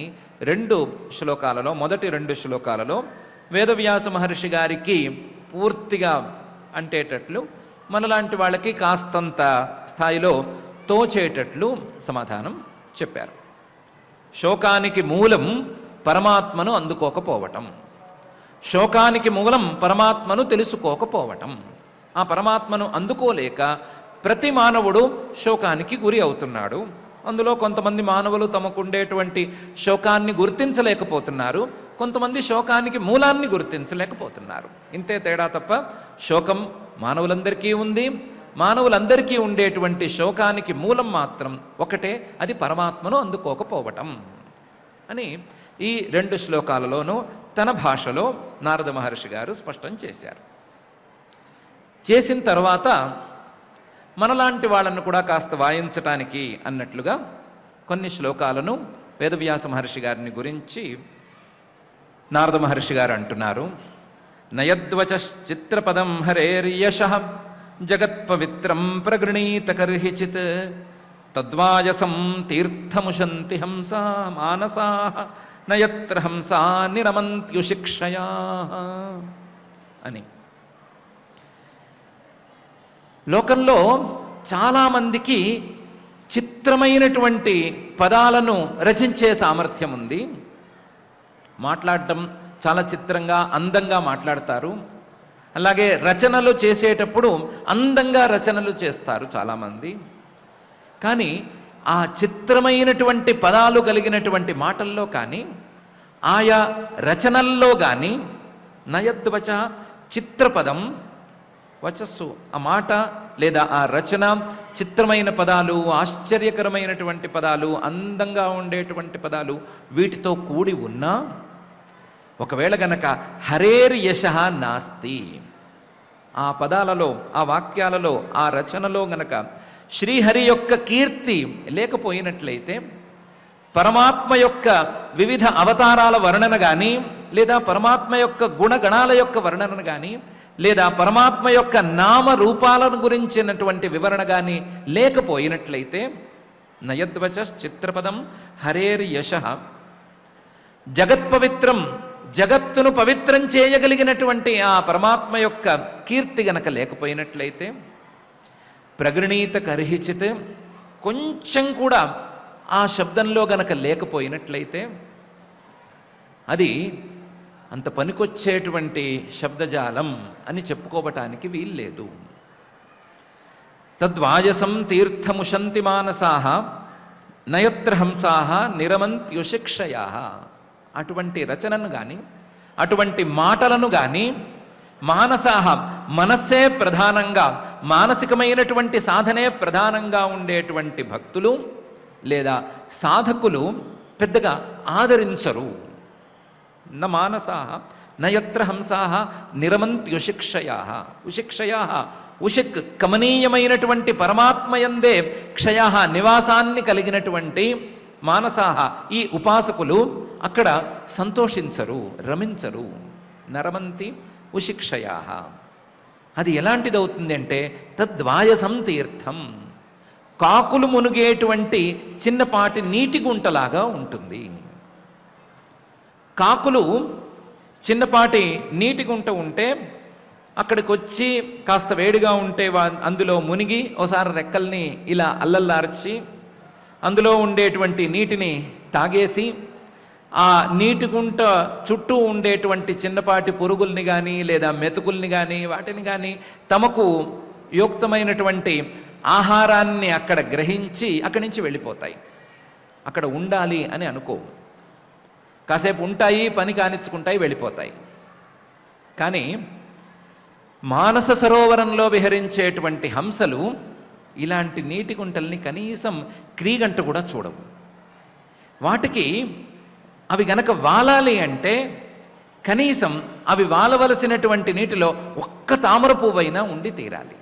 మొదటి రెండు శ్లోకాలలో వేదవ్యాస మహర్షి గారికి పూర్తిగా అంటేటట్లు, మనలాంటి వాళ్ళకి కాస్తంత స్థాయిలో తోచేటట్లు సమాధానం చెప్పారు. శోకానికి మూలం పరమాత్మను అందుకోకపోవటం, శోకానికి మూలం పరమాత్మను తెలుసుకోకపోవటం. ఆ పరమాత్మను అందుకోలేక ప్రతి మానవుడు శోకానికి గురి అవుతున్నాడు. అందులో కొంతమంది మానవులు తమకుండేటువంటి శోకాన్ని గుర్తించలేకపోతున్నారు, కొంతమంది శోకానికి మూలాన్ని గుర్తించలేకపోతున్నారు. ఇంతే తేడా తప్ప శోకం మానవులందరికీ ఉంది. మానవులందరికీ ఉండేటువంటి శోకానికి మూలం మాత్రం ఒకటే, అది పరమాత్మను అందుకోకపోవటం అని ఈ రెండు శ్లోకాలలోనూ తన భాషలో నారద మహర్షి గారు స్పష్టం చేశారు. చేసిన తర్వాత మనలాంటి వాళ్ళను కూడా కాస్త వాయించటానికి అన్నట్లుగా కొన్ని శ్లోకాలను వేదవ్యాస మహర్షి గారిని గురించి నారద మహర్షి గారు అంటున్నారు. నయద్వచశ్చిత్రపదం హరేర్యశః జగత్పవిత్రం ప్రగృణీత కర్హిచిత్ తద్వాయసం తీర్థముశంతి హంసా మానసాః నయత్ర హంసా నిరమంత్యుశిక్షయా అని. లోకంలో చాలామందికి చిత్రమైనటువంటి పదాలను రచించే సామర్థ్యం ఉంది. మాట్లాడటం చాలా చిత్రంగా అందంగా మాట్లాడతారు. అలాగే రచనలు చేసేటప్పుడు అందంగా రచనలు చేస్తారు చాలామంది. కానీ ఆ చిత్రమైనటువంటి పదాలు కలిగినటువంటి మాటల్లో కానీ ఆయా రచనల్లో కానీ నయద్వచ చిత్రపదం వచస్సు, ఆ మాట లేదా ఆ రచన చిత్రమైన పదాలు, ఆశ్చర్యకరమైనటువంటి పదాలు, అందంగా ఉండేటువంటి పదాలు వీటితో కూడి ఉన్నా ఒకవేళ గనక హరేర్ యశః నాస్తి, ఆ పదాలలో ఆ వాక్యాలలో ఆ రచనలో గనక శ్రీహరి యొక్క కీర్తి లేకపోయినట్లయితే, పరమాత్మ యొక్క వివిధ అవతారాల వర్ణన కానీ లేదా పరమాత్మ యొక్క గుణగణాల యొక్క వర్ణన కానీ లేదా పరమాత్మ యొక్క నామ రూపాలను గురించినటువంటి వివరణ కానీ లేకపోయినట్లయితే నయద్వచ చిత్రపదం హరేర్ యశః, జగత్పవిత్రం జగత్తును పవిత్రం చేయగలిగినటువంటి ఆ పరమాత్మ యొక్క కీర్తి గనక లేకపోయినట్లయితే, ప్రగృణీత కర్హిచిత్ కొంచెం కూడా ఆ శబ్దంలో గనక లేకపోయినట్లయితే అది అంత పనికొచ్చేటువంటి శబ్దజాలం అని చెప్పుకోవటానికి వీల్లేదు. తద్వాయసం తీర్థముశంతి మానసాః నయత్ర హంసాః నిరమంత్యుశిక్షయాః, అటువంటి రచనను కానీ అటువంటి మాటలను కానీ మానసాః మనస్సే ప్రధానంగా మానసికమైనటువంటి సాధనే ప్రధానంగా ఉండేటువంటి భక్తులు లేదా సాధకులు పెద్దగా ఆదరించరు. న మానసాః నయత్ర హంసాః నిరమంత్యుశిక్షయాః, ఉశిక్షయాః ఉషిక్ కమనీయమైనటువంటి పరమాత్మయందే క్షయాః నివాసాన్ని కలిగినటువంటి మానసాః ఈ ఉపాసకులు అక్కడ సంతోషించరు, రమించరు. నరమంతి ఉశిక్షయాః, అది ఎలాంటిదవుతుంది అంటే తద్వాయసం తీర్థం, కాకులు మునిగేటువంటి చిన్నపాటి నీటి గుంటలాగా ఉంటుంది. కాకులు చిన్నపాటి నీటి గుంట ఉంటే అక్కడికి వచ్చి కాస్త వేడిగా ఉంటే అందులో మునిగి ఒకసారి రెక్కల్ని ఇలా అల్లల్లార్చి అందులో ఉండేటువంటి నీటిని తాగేసి ఆ నీటి గుంట చుట్టూ ఉండేటువంటి చిన్నపాటి పురుగుల్ని కానీ లేదా మెతుకుల్ని కానీ వాటిని కానీ తమకు యుక్తమైనటువంటి ఆహారాన్ని అక్కడ గ్రహించి అక్కడి నుంచి వెళ్ళిపోతాయి. అక్కడ ఉండాలి అని అనుకో, కాసేపు ఉంటాయి, పని కానిచ్చుకుంటాయి, వెళ్ళిపోతాయి. కానీ మానస సరోవరంలో విహరించేటువంటి హంసలు ఇలాంటి నీటి గుంటల్ని కనీసం క్రీగంట కూడా చూడవు. వాటికి అవి గనక వాలాలి అంటే కనీసం అవి వాలవలసినటువంటి నీటిలో ఒక్క తామర పువ్వైనా ఉండి తీరాలి.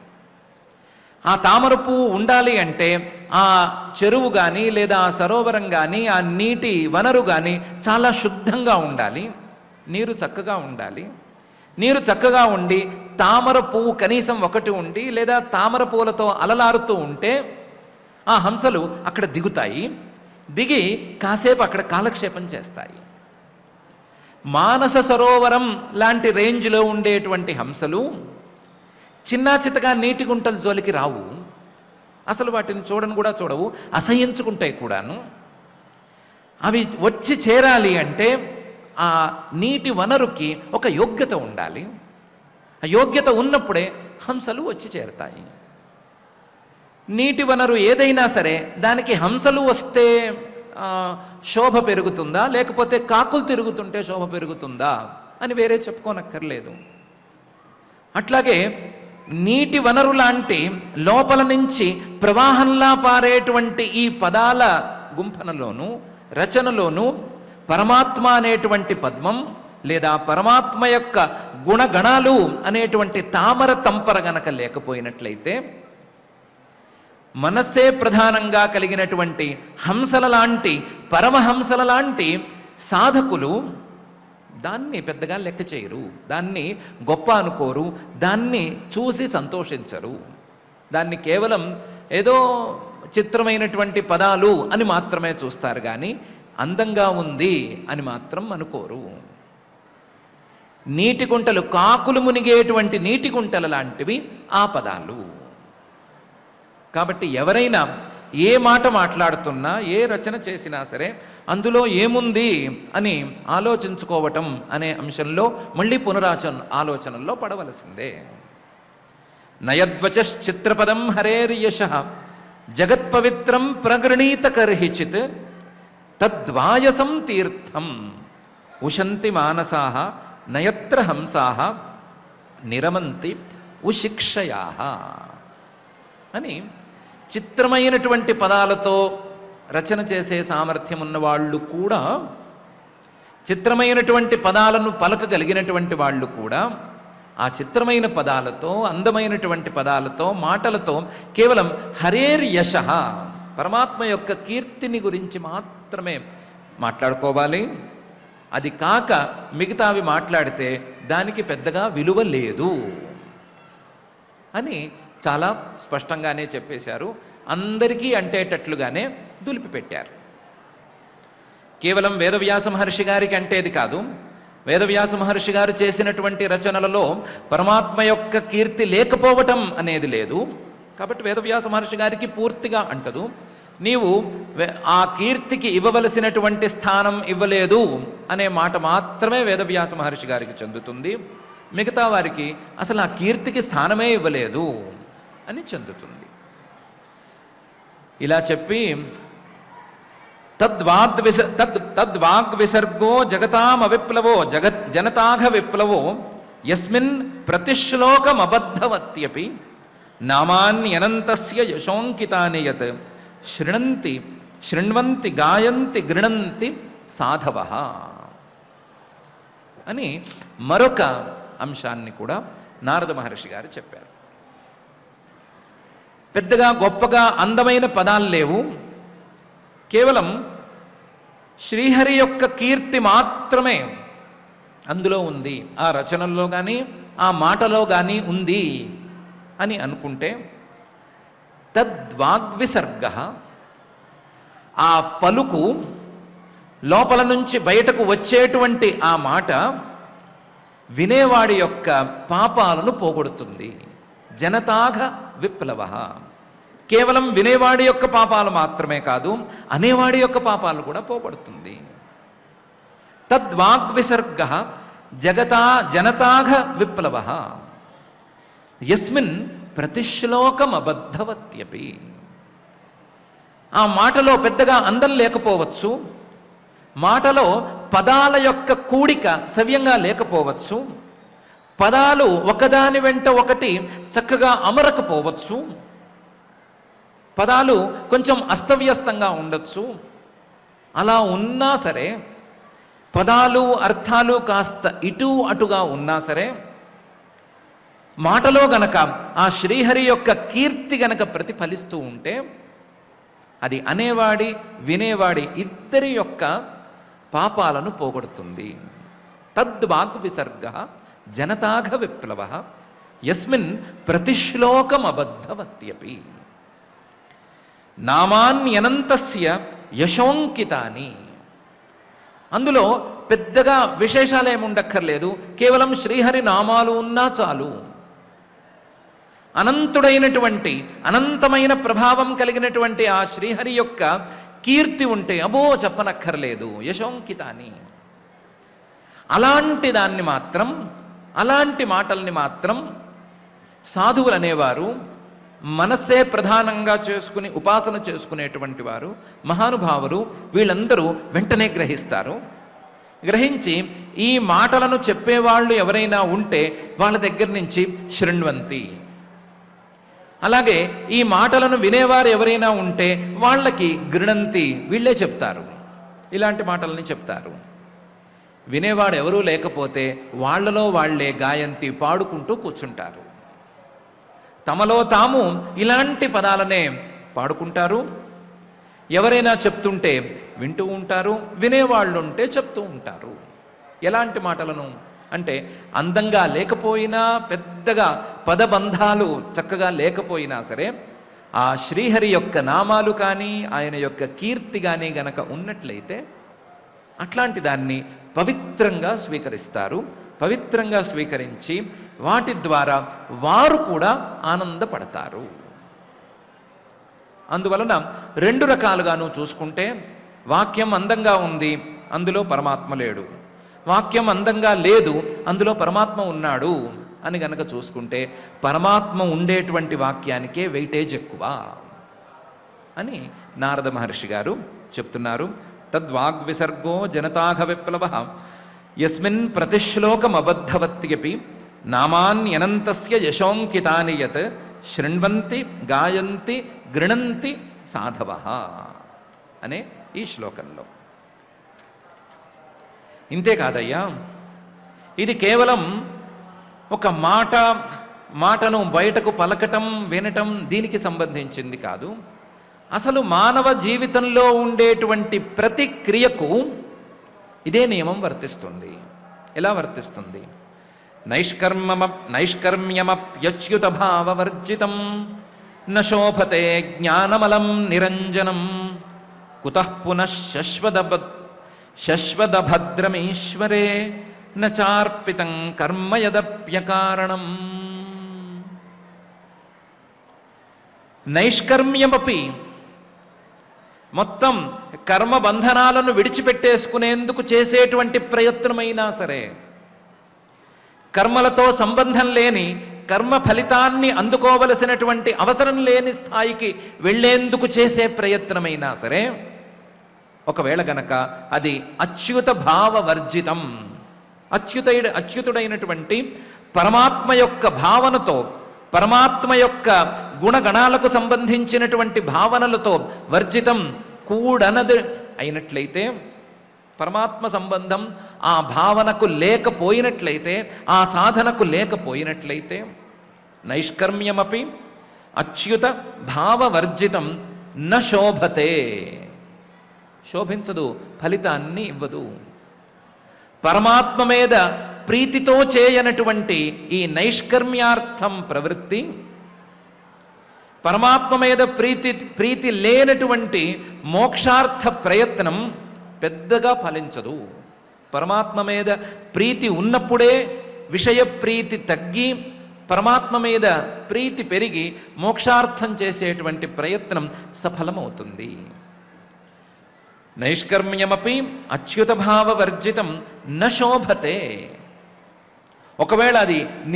ఆ తామర పువ్వు ఉండాలి అంటే ఆ చెరువు కానీ లేదా ఆ సరోవరం కానీ ఆ నీటి వనరు కానీ చాలా శుద్ధంగా ఉండాలి, నీరు చక్కగా ఉండాలి. నీరు చక్కగా ఉండి తామర పువ్వు కనీసం ఒకటి ఉండి లేదా తామర పువ్వులతో అలలారుతూ ఉంటే ఆ హంసలు అక్కడ దిగుతాయి. దిగి కాసేపు అక్కడ కాలక్షేపం చేస్తాయి. మానస సరోవరం లాంటి రేంజ్లో ఉండేటువంటి హంసలు చిన్నా చితగా నీటి గుంటల జోలికి రావు. అసలు వాటిని చూడను కూడా చూడవు, అసహ్యించుకుంటాయి కూడాను. అవి వచ్చి చేరాలి అంటే ఆ నీటి వనరుకి ఒక యోగ్యత ఉండాలి. ఆ యోగ్యత ఉన్నప్పుడే హంసలు వచ్చి చేరుతాయి. నీటి వనరు ఏదైనా సరే దానికి హంసలు వస్తే శోభ పెరుగుతుందా లేకపోతే కాకులు తిరుగుతుంటే శోభ పెరుగుతుందా అని వేరే చెప్పుకోనక్కర్లేదు. అట్లాగే నీటి వనరు లాంటి లోపల నుంచి ప్రవాహంలా పారేటువంటి ఈ పదాల గుంఫనలోను రచనలోను పరమాత్మ అనేటువంటి పద్మం లేదా పరమాత్మ యొక్క గుణగణాలు అనేటువంటి తామర తంపర గనక లేకపోయినట్లయితే మనస్సే ప్రధానంగా కలిగినటువంటి హంసల లాంటి పరమహంసల లాంటి సాధకులు దాన్ని పెద్దగా లెక్క చేయరు, దాన్ని గొప్ప అనుకోరు, దాన్ని చూసి సంతోషించరు. దాన్ని కేవలం ఏదో చిత్రమైనటువంటి పదాలు అని మాత్రమే చూస్తారు కానీ అందంగా ఉంది అని మాత్రం అనుకోరు. నీటి గుంటలు, కాకులు మునిగేటువంటి నీటి గుంటల లాంటివి ఆ పదాలు. కాబట్టి ఎవరైనా ఏ మాట మాట్లాడుతున్నా, ఏ రచన చేసినా సరే అందులో ఏముంది అని ఆలోచించుకోవటం అనే అంశంలో మళ్ళీ ఆలోచనల్లో పడవలసిందే. నయద్వచశ్చిత్రపదం హరేర్యశః జగత్పవిత్రం ప్రగృణీత కర్హిచిత్ తద్వాయసం తీర్థం ఉశంతి మానసాః నయత్ర హంసాః నిరమంతి ఉశిక్షయాః అని చిత్రమైనటువంటి పదాలతో రచన చేసే సామర్థ్యం ఉన్నవాళ్ళు కూడా, చిత్రమైనటువంటి పదాలను పలకగలిగినటువంటి వాళ్ళు కూడా ఆ చిత్రమైన పదాలతో, అందమైనటువంటి పదాలతో, మాటలతో కేవలం హరేర్ యశః పరమాత్మ యొక్క కీర్తిని గురించి మాత్రమే మాట్లాడుకోవాలి. అది కాక మిగతావి మాట్లాడితే దానికి పెద్దగా విలువ లేదు అని చాలా స్పష్టంగానే చెప్పేశారు. అందరికీ అంటేటట్లుగానే దులిపిపెట్టారు. కేవలం వేదవ్యాస మహర్షి గారికి అంటేది కాదు. వేదవ్యాస మహర్షి గారు చేసినటువంటి రచనలలో పరమాత్మ యొక్క కీర్తి లేకపోవటం అనేది లేదు. కాబట్టి వేదవ్యాస మహర్షి గారికి పూర్తిగా అంటదు. నీవు ఆ కీర్తికి ఇవ్వవలసినటువంటి స్థానం ఇవ్వలేదు అనే మాట మాత్రమే వేదవ్యాస మహర్షి గారికి చెందుతుంది. మిగతా వారికి అసలు ఆ కీర్తికి స్థానమే ఇవ్వలేదు అని చెందుతుంది. ఇలా చెప్పి తద్వాగ్ విసర్గో జగతామ విప్లవో జనతాఘ విప్లవో యస్మిన్ ప్రతిశ్లోకమబద్ధవత్యపి నామాన్యనంతస్య యశోంకితాని యత్ శృణ్వంతి గాయంతి గృణంతి సాధవః అని మరొక అంశాన్ని కూడా నారద మహర్షి గారు చెప్పారు. పెద్దగా గొప్పగా అందమైన పదాలు లేవు. కేవలం శ్రీహరి యొక్క కీర్తి మాత్రమే అందులో ఉంది, ఆ రచనల్లో కానీ ఆ మాటలో కానీ ఉంది అని అనుకుంటే తద్వాగ్విసర్గ ఆ పలుకు లోపల నుంచి బయటకు వచ్చేటువంటి ఆ మాట వినేవాడి యొక్క పాపాలను పోగొడుతుంది. జనతాఘ విప్లవ కేవలం వినేవాడి యొక్క పాపాలు మాత్రమే కాదు, అనేవాడి యొక్క పాపాలు కూడా పోగొడుతుంది. తద్వాగ్విసర్గ జనతాఘ విప్లవ యస్మిన్ ప్రతిశ్లోకమబద్ధవత్యపి ఆ మాటలో పెద్దగా అందం లేకపోవచ్చు, మాటలో పదాల యొక్క కూడిక సవ్యంగా లేకపోవచ్చు, పదాలు ఒకదాని వెంట ఒకటి చక్కగా అమరకపోవచ్చు, పదాలు కొంచెం అస్తవ్యస్తంగా ఉండొచ్చు. అలా ఉన్నా సరే, పదాలు అర్థాలు కాస్త ఇటు అటుగా ఉన్నా సరే, మాటలో గనక ఆ శ్రీహరి యొక్క కీర్తి గనక ప్రతిఫలిస్తూ ఉంటే అది అనేవాడి వినేవాడి ఇద్దరి యొక్క పాపాలను పోగొడుతుంది. తద్వాగ్ విసర్గ జనతాఘ విప్లవ యస్మిన్ ప్రతిశ్లోకమబద్ధవత్యపి నామాన్యనంతస్య యశోంకితాని అందులో పెద్దగా విశేషాలు ఏముండక్కర్లేదు, కేవలం శ్రీహరి నామాలు ఉన్నా చాలు. అనంతుడైనటువంటి అనంతమైన ప్రభావం కలిగినటువంటి ఆ శ్రీహరి యొక్క కీర్తి ఉంటే అబో చెప్పనక్కర్లేదు. యశోంకితాని అలాంటి దాన్ని మాత్రం, అలాంటి మాటల్ని మాత్రం సాధువులు అనేవారు, మనస్సే ప్రధానంగా చేసుకుని ఉపాసన చేసుకునేటువంటి వారు, మహానుభావులు వీళ్ళందరూ వెంటనే గ్రహిస్తారు. గ్రహించి ఈ మాటలను చెప్పేవాళ్ళు ఎవరైనా ఉంటే వాళ్ళ దగ్గర నుంచి శృణ్వంతి, అలాగే ఈ మాటలను వినేవారు ఎవరైనా ఉంటే వాళ్ళకి గృణంతి, వీళ్ళే చెప్తారు, ఇలాంటి మాటలని చెప్తారు. వినేవాడు ఎవరూ లేకపోతే వాళ్ళలో వాళ్ళే గాయంతి పాడుకుంటూ కూర్చుంటారు. తమలో తాము ఇలాంటి పదాలనే పాడుకుంటారు. ఎవరైనా చెప్తుంటే వింటూ ఉంటారు, వినేవాళ్ళుంటే చెప్తూ ఉంటారు. ఎలాంటి మాటలను అంటే అందంగా లేకపోయినా, పెద్దగా పదబంధాలు చక్కగా లేకపోయినా సరే, ఆ శ్రీహరి యొక్క నామాలు కానీ ఆయన యొక్క కీర్తి కానీ గనక ఉన్నట్లయితే అట్లాంటి దాన్ని పవిత్రంగా స్వీకరిస్తారు. పవిత్రంగా స్వీకరించి వాటి ద్వారా వారు కూడా ఆనందపడతారు. అందువలన రెండు రకాలుగాను చూసుకుంటే వాక్యం అందంగా ఉంది, అందులో పరమాత్మ లేడు, వాక్యం అందంగా లేదు, అందులో పరమాత్మ ఉన్నాడు అని గనక చూసుకుంటే పరమాత్మ ఉండేటువంటి వాక్యానికే వెయిటేజ్ ఎక్కువ అని నారద మహర్షి గారు చెప్తున్నారు. తద్వాగ్విసర్గో జనతాఘ విప్లవ యస్మిన్ ప్రతిశ్లోకమబద్ధవత్యపి నామాన్యనంతస్య యశోంకితాని యత్ శృణ్వంతి గాయంతి గృణంతి సాధవః అనే ఈ శ్లోకంలో. ఇంతేకాదయ్యా, ఇది కేవలం ఒక మాటను బయటకు పలకటం వినటం దీనికి సంబంధించింది కాదు. అసలు మానవ జీవితంలో ఉండేటువంటి ప్రతి క్రియకు ఇదే నియమం వర్తిస్తుంది. ఎలా వర్తిస్తుంది? నైష్కర్మ్యమప్యచ్యుత భావవర్జితం న శోభతే జ్ఞానమలం నిరంజనం కుతః పునః శశ్వదభద్రమీశ్వరే న చార్పితం కర్మ యదప్యకారణం. నైష్కర్మ్యమపి, మొత్తం కర్మబంధనాలను విడిచిపెట్టేసుకునేందుకు చేసేటువంటి ప్రయత్నమైనా సరే, కర్మలతో సంబంధం లేని కర్మ ఫలితాన్ని అందుకోవలసినటువంటి అవసరం లేని స్థాయికి వెళ్లేందుకు చేసే ప్రయత్నమైనా సరే, ఒకవేళ గనక అది అచ్యుత భావవర్జితం, అచ్యుతుడైనటువంటి పరమాత్మ యొక్క భావనతో, పరమాత్మ యొక్క గుణగణాలకు సంబంధించినటువంటి భావనలతో వర్జితం కూడనది అయినట్లయితే, పరమాత్మ సంబంధం ఆ భావనకు లేకపోయినట్లయితే, ఆ సాధనకు లేకపోయినట్లయితే, నైష్కర్మ్యమపి అచ్యుత భావవర్జితం న శోభతే, శోభించదు, ఫలితాన్ని ఇవ్వదు. పరమాత్మ మీద ప్రీతితో చేయనటువంటి ఈ నైష్కర్మ్యార్థం ప్రవృత్తి, పరమాత్మ మీద ప్రీతి లేనటువంటి మోక్షార్థ ప్రయత్నం పెద్దగా ఫలించదు. పరమాత్మ మీద ప్రీతి ఉన్నప్పుడే విషయ ప్రీతి తగ్గి పరమాత్మ మీద ప్రీతి పెరిగి మోక్షార్థం చేసేటువంటి ప్రయత్నం సఫలమవుతుంది. నైష్కర్మ్యమపి అచ్యుత భావవర్జితం న శోభతే. ఒకవేళ అది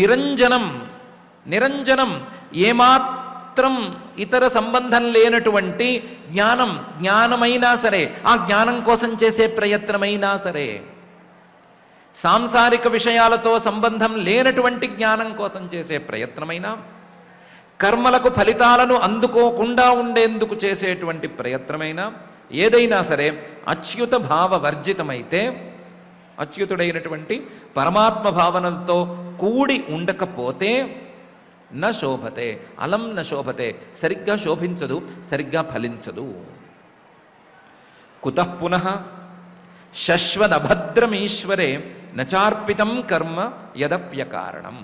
నిరంజనం ఏమాత్రం ఇతర సంబంధం లేనటువంటి జ్ఞానమైనా సరే, ఆ జ్ఞానం కోసం చేసే ప్రయత్నమైనా సరే, సాంసారిక విషయాలతో సంబంధం లేనటువంటి జ్ఞానం కోసం చేసే ప్రయత్నమైనా, కర్మలకు ఫలితాలను అందుకోకుండా ఉండేందుకు చేసేటువంటి ప్రయత్నమైనా, ఏదైనా సరే అచ్యుత భావ వర్జితమైతే, అచ్యుతుడైనటువంటి పరమాత్మ భావనలతో కూడి ఉండకపోతే న శోభతే, అలం న శోభతే, సరిగ్గా శోభించదు, సరిగ్గా ఫలించదు. కుతః పునః శశ్వదభద్రమీశ్వరే నచార్పితం కర్మ యదప్యకారణం.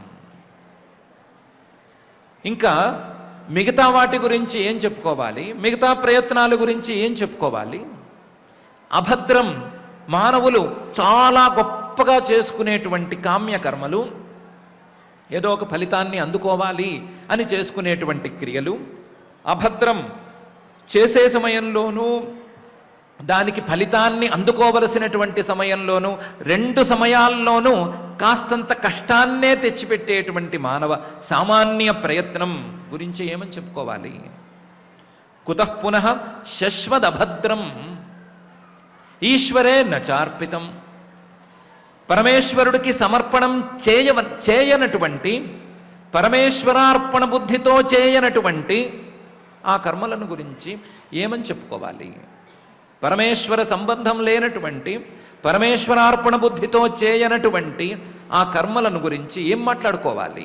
ఇంకా మిగతా వాటి గురించి ఏం చెప్పుకోవాలి, మిగతా ప్రయత్నాల గురించి ఏం చెప్పుకోవాలి? అభద్రం, మానవులు చాలా గొప్పగా చేసుకునేటువంటి కామ్యకర్మలు, ఏదో ఒక ఫలితాన్ని అందుకోవాలి అని చేసుకునేటువంటి క్రియలు. అభద్రం, చేసే సమయంలోనూ దానికి ఫలితాన్ని అందుకోవలసినటువంటి సమయంలోనూ, రెండు సమయాల్లోనూ కాస్తంత కష్టాన్నే తెచ్చిపెట్టేటువంటి మానవ సామాన్య ప్రయత్నం గురించి ఏమని చెప్పుకోవాలి? కుతః పునః శశ్వదభద్రం ఈశ్వరే నచార్పితం. పరమేశ్వరుడికి సమర్పణం చేయనటువంటి, పరమేశ్వరార్పణ బుద్ధితో చేయనటువంటి ఆ కర్మలను గురించి ఏమని చెప్పుకోవాలి? పరమేశ్వర సంబంధం లేనటువంటి, పరమేశ్వరార్పణ బుద్ధితో చేయనటువంటి ఆ కర్మలను గురించి ఏం మాట్లాడుకోవాలి?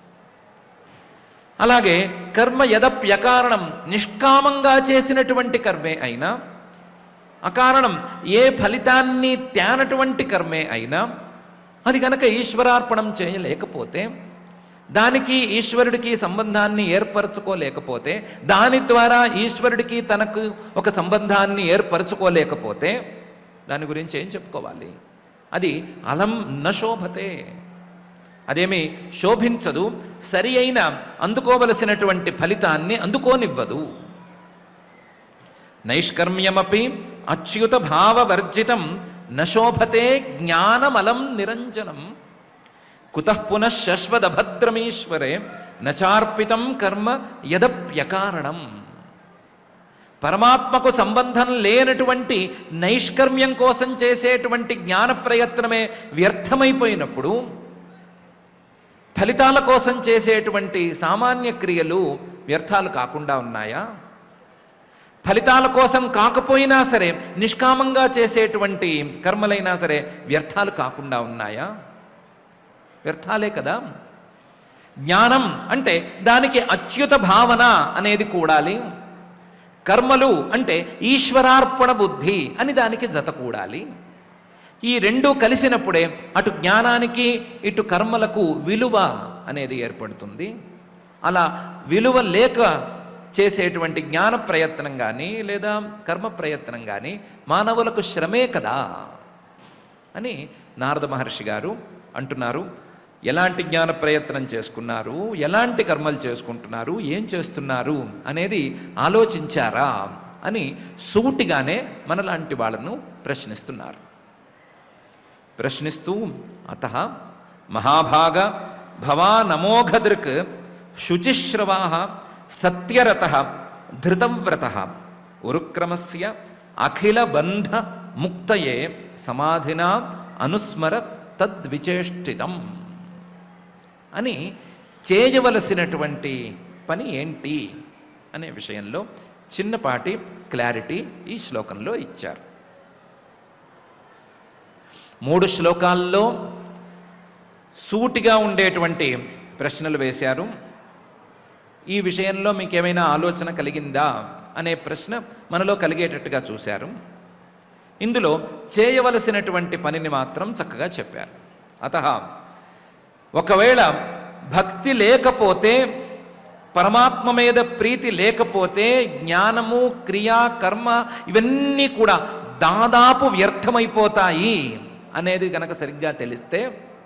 అలాగే కర్మ యదప్యకారణం, నిష్కామంగా చేసినటువంటి కర్మే అయినా, అకారణం ఏ ఫలితాన్ని తేనటువంటి కర్మే అయినా, అది కనుక ఈశ్వరార్పణం చేయలేకపోతే, దానికి ఈశ్వరుడికి సంబంధాన్ని ఏర్పరచుకోలేకపోతే, దాని ద్వారా ఈశ్వరుడికి తనకు ఒక సంబంధాన్ని ఏర్పరచుకోలేకపోతే దాని గురించి ఏం చెప్పుకోవాలి? అది అలం న శోభతే, అదేమి శోభించదు, సరి అయిన అందుకోవలసినటువంటి ఫలితాన్ని అందుకోనివ్వదు. నైష్కర్మ్యమపి అచ్యుత భావవర్జితం నశోభతే జ్ఞానమలం నిరంజనం కుతః పునః శశ్వదభద్రమీశ్వరే నచార్పితం కర్మ యదప్యకారణం. పరమాత్మకు సంబంధం లేనటువంటి నైష్కర్మ్యం కోసం చేసేటువంటి జ్ఞాన ప్రయత్నమే వ్యర్థమైపోయినప్పుడు ఫలితాల కోసం చేసేటువంటి సామాన్య క్రియలు వ్యర్థాలు కాకుండా ఉన్నాయా? ఫలితాల కోసం కాకపోయినా సరే నిష్కామంగా చేసేటువంటి కర్మలైనా సరే వ్యర్థాలు కాకుండా ఉన్నాయా? వ్యర్థాలే కదా. జ్ఞానం అంటే దానికి అచ్యుత భావన అనేది కూడాలి. కర్మలు అంటే ఈశ్వరార్పణ బుద్ధి అని దానికి జత కూడాలి. ఈ రెండూ కలిసినప్పుడే అటు జ్ఞానానికి ఇటు కర్మలకు విలువ అనేది ఏర్పడుతుంది. అలా విలువ లేక చేసేటువంటి జ్ఞాన ప్రయత్నం కానీ లేదా కర్మ ప్రయత్నం కానీ మానవులకు శ్రమే కదా అని నారద మహర్షి గారు అంటున్నారు. ఎలాంటి జ్ఞాన ప్రయత్నం చేసుకున్నారు, ఎలాంటి కర్మలు చేసుకుంటున్నారు, ఏం చేస్తున్నారు అనేది ఆలోచించారా అని సూటిగానే మనలాంటి వాళ్ళను ప్రశ్నిస్తున్నారు. ప్రశ్నిస్తూ అతః మహాభాగ భవానమోఘదృక్ శుచిశ్రవా సత్యరత ధృతవ్రత ఉరుక్రమస్య అఖిల బంధ ముక్తయే సమాధినా అనుస్మర తద్విచేష్టితం అని చేయవలసినటువంటి పని ఏంటి అనే విషయంలో చిన్నపాటి క్లారిటీ ఈ శ్లోకంలో ఇచ్చారు. 3 శ్లోకాల్లో సూటిగా ఉండేటువంటి ప్రశ్నలు వేశారు. ఈ విషయంలో మీకు ఏమైనా ఆలోచన కలిగిందా అనే ప్రశ్న మనలో కలిగేటట్టుగా చూశారు. ఇందులో చేయవలసినటువంటి పనిని మాత్రం చక్కగా చెప్పారు. అతః ఒకవేళ భక్తి లేకపోతే, పరమాత్మ మీద ప్రీతి లేకపోతే జ్ఞానము క్రియా కర్మ ఇవన్నీ కూడా దాదాపు వ్యర్థమైపోతాయి అనేది గనక సరిగ్గా తెలిస్తే,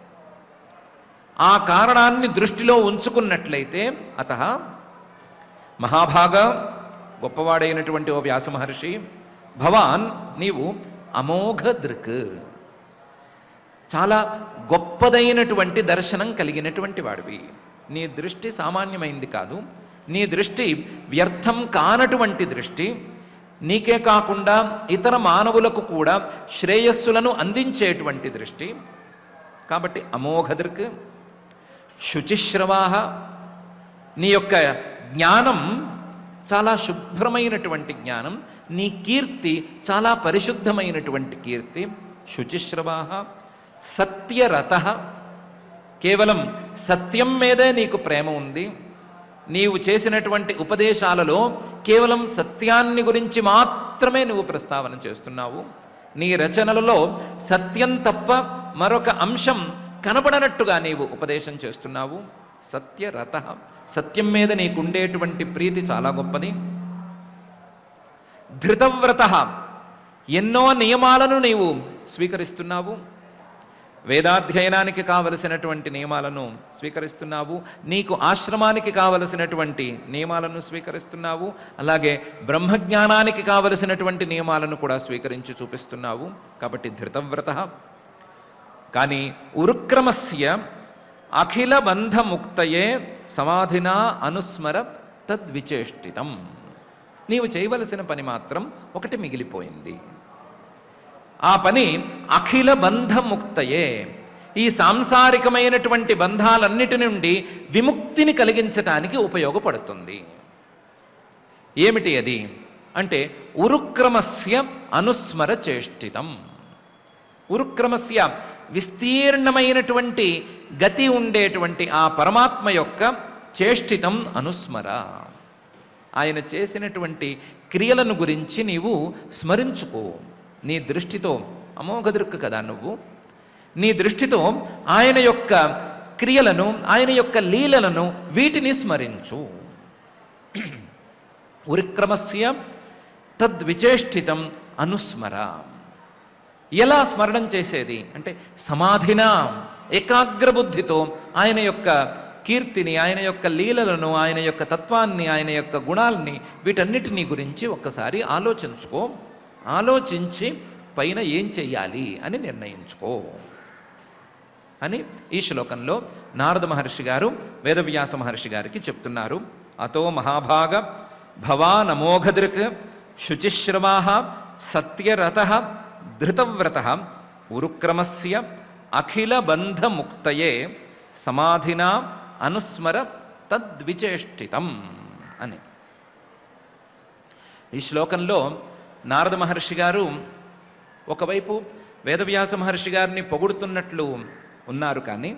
ఆ కారణాన్ని దృష్టిలో ఉంచుకున్నట్లయితే అతః మహాభాగ గొప్పవాడైనటువంటి ఓ వ్యాస మహర్షి, భవాన్ నీవు అమోఘ దృక్ చాలా గొప్పదైనటువంటి దర్శనం కలిగినటువంటి వాడివి. నీ దృష్టి సామాన్యమైంది కాదు. నీ దృష్టి వ్యర్థం కానటువంటి దృష్టి. నీకే కాకుండా ఇతర మానవులకు కూడా శ్రేయస్సులను అందించేటువంటి దృష్టి. కాబట్టి అమోఘ దృక్. శుచిశ్రవాహ, నీ యొక్క జ్ఞానం చాలా శుభ్రమైనటువంటి జ్ఞానం. నీ కీర్తి చాలా పరిశుద్ధమైనటువంటి కీర్తి. శుచిశ్రవాహ. సత్యరత, కేవలం సత్యం మీదే నీకు ప్రేమ ఉంది. నీవు చేసినటువంటి ఉపదేశాలలో కేవలం సత్యాన్ని గురించి మాత్రమే నువ్వు ప్రస్తావన చేస్తున్నావు. నీ రచనలలో సత్యం తప్ప మరొక అంశం కనపడనట్టుగా నీవు ఉపదేశం చేస్తున్నావు. సత్యరత, సత్యం మీద నీకుండేటువంటి ప్రీతి చాలా గొప్పది. ధృతవ్రత, ఎన్నో నియమాలను నీవు స్వీకరిస్తున్నావు. వేదాధ్యయనానికి కావలసినటువంటి నియమాలను స్వీకరిస్తున్నావు. నీకు ఆశ్రమానికి కావలసినటువంటి నియమాలను స్వీకరిస్తున్నావు. అలాగే బ్రహ్మజ్ఞానానికి కావలసినటువంటి నియమాలను కూడా స్వీకరించి చూపిస్తున్నావు. కాబట్టి ధృతవ్రత. కానీ ఉరుక్రమస్య అఖిల బంధముక్తయే సమాధినా అనుస్మర తద్విచేష్టితం. నీవు చేయవలసిన పని మాత్రం ఒకటి మిగిలిపోయింది. ఆ పని అఖిల బంధముక్తయే, ఈ సాంసారికమైనటువంటి బంధాలన్నిటి నుండి విముక్తిని కలిగించటానికి ఉపయోగపడుతుంది. ఏమిటి అది అంటే ఉరుక్రమస్య అనుస్మర చేష్టితం. ఉరుక్రమస్య, విస్తీర్ణమైనటువంటి గతి ఉండేటువంటి ఆ పరమాత్మ యొక్క చేష్టితం అనుస్మర. ఆయన చేసినటువంటి క్రియలను గురించి నీవు స్మరించుకో. నీ దృష్టితో, అమోఘ దృక్కు కదా నువ్వు, నీ దృష్టితో ఆయన యొక్క క్రియలను, ఆయన యొక్క లీలలను, వీటిని స్మరించు. ఉరుక్రమస్య తద్విచేష్టితం అనుస్మర. ఎలా స్మరణం చేసేది అంటే సమాధినా, ఏకాగ్రబుద్ధితో ఆయన యొక్క కీర్తిని, ఆయన యొక్క లీలలను, ఆయన యొక్క తత్వాన్ని, ఆయన యొక్క గుణాలని, వీటన్నిటినీ గురించి ఒక్కసారి ఆలోచించుకో. ఆలోచించి పైన ఏం చెయ్యాలి అని నిర్ణయించుకో అని ఈ శ్లోకంలో నారద మహర్షి గారు వేదవ్యాస మహర్షి గారికి చెప్తున్నారు. అతో మహాభాగ భవానమోఘదృక్ శుచిశ్రవా సత్యరత ధృతవ్రత ఉరుక్రమస్య అఖిల బంధముక్తయే సమాధినా అనుస్మర తద్విచేష్టితం అని. ఈ శ్లోకంలో నారద మహర్షి గారు ఒకవైపు వేదవ్యాస మహర్షి గారిని పొగుడుతున్నట్లు ఉన్నారు, కానీ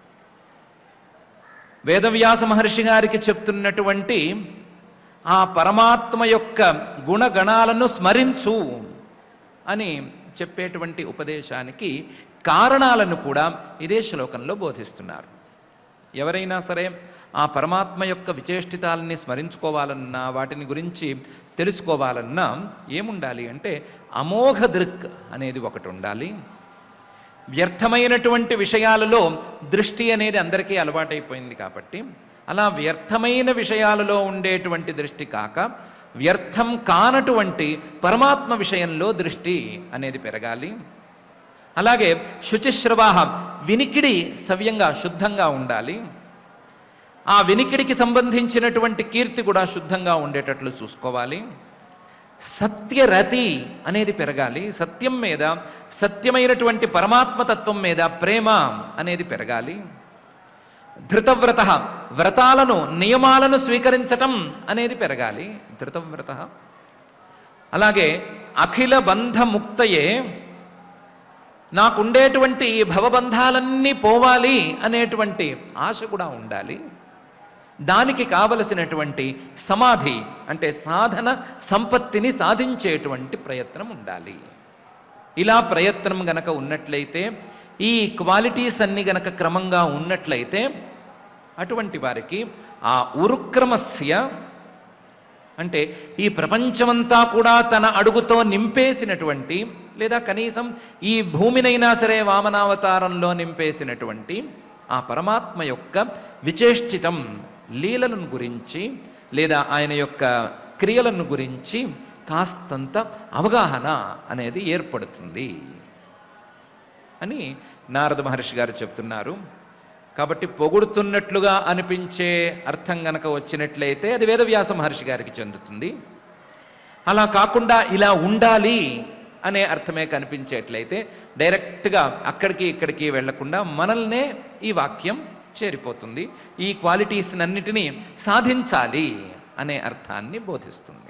వేదవ్యాస మహర్షి గారికి చెప్తున్నటువంటి ఆ పరమాత్మ యొక్క గుణగణాలను స్మరించు అని చెప్పేటువంటి ఉపదేశానికి కారణాలను కూడా ఇదే శ్లోకంలో బోధిస్తున్నారు. ఎవరైనా సరే ఆ పరమాత్మ యొక్క విచేష్టితాలని స్మరించుకోవాలన్నా, వాటిని గురించి తెలుసుకోవాలన్నా ఏముండాలి అంటే అమోఘ దృక్ అనేది ఒకటి ఉండాలి. వ్యర్థమైనటువంటి విషయాలలో దృష్టి అనేది అందరికీ అలవాటైపోయింది కాబట్టి అలా వ్యర్థమైన విషయాలలో ఉండేటువంటి దృష్టి కాక వ్యర్థం కానటువంటి పరమాత్మ విషయంలో దృష్టి అనేది పెరగాలి. అలాగే శుచిశ్రవాహ వినికిడి సవ్యంగా శుద్ధంగా ఉండాలి. ఆ వినికిడికి సంబంధించినటువంటి కీర్తి కూడా శుద్ధంగా ఉండేటట్లు చూసుకోవాలి. సత్యరతి అనేది పెరగాలి. సత్యం మీద, సత్యమైనటువంటి పరమాత్మతత్వం మీద ప్రేమ అనేది పెరగాలి. ధృతవ్రత వ్రతాలను, నియమాలను స్వీకరించటం అనేది పెరగాలి. ధృతవ్రత. అలాగే అఖిల బంధముక్తయే, నాకుండేటువంటి భవబంధాలన్నీ పోవాలి అనేటువంటి ఆశ కూడా ఉండాలి. దానికి కావలసినటువంటి సమాధి అంటే సాధన సంపత్తిని సాధించేటువంటి ప్రయత్నం ఉండాలి. ఇలా ప్రయత్నం గనక ఉన్నట్లయితే, ఈ క్వాలిటీస్ అన్ని గనక క్రమంగా ఉన్నట్లయితే అటువంటి వారికి ఆ ఉరుక్రమస్య అంటే ఈ ప్రపంచమంతా కూడా తన అడుగుతో నింపేసినటువంటి, లేదా కనీసం ఈ భూమినైనా సరే వామనావతారంలో నింపేసినటువంటి ఆ పరమాత్మ యొక్క విచేష్టితం లీలలను గురించి లేదా ఆయన యొక్క క్రియలను గురించి కాస్తంత అవగాహన అనేది ఏర్పడుతుంది అని నారద మహర్షి గారు చెప్తున్నారు. కాబట్టి పొగుడుతున్నట్లుగా అనిపించే అర్థం గనక వచ్చినట్లయితే అది వేదవ్యాస మహర్షి గారికి చెందుతుంది. అలా కాకుండా ఇలా ఉండాలి అనే అర్థమే కనిపించేట్లయితే డైరెక్ట్గా అక్కడికి ఇక్కడికి వెళ్లకుండా మనల్నే ఈ వాక్యం చేరిపోతుంది. ఈ క్వాలిటీస్నన్నిటినీ సాధించాలి అనే అర్థాన్ని బోధిస్తుంది.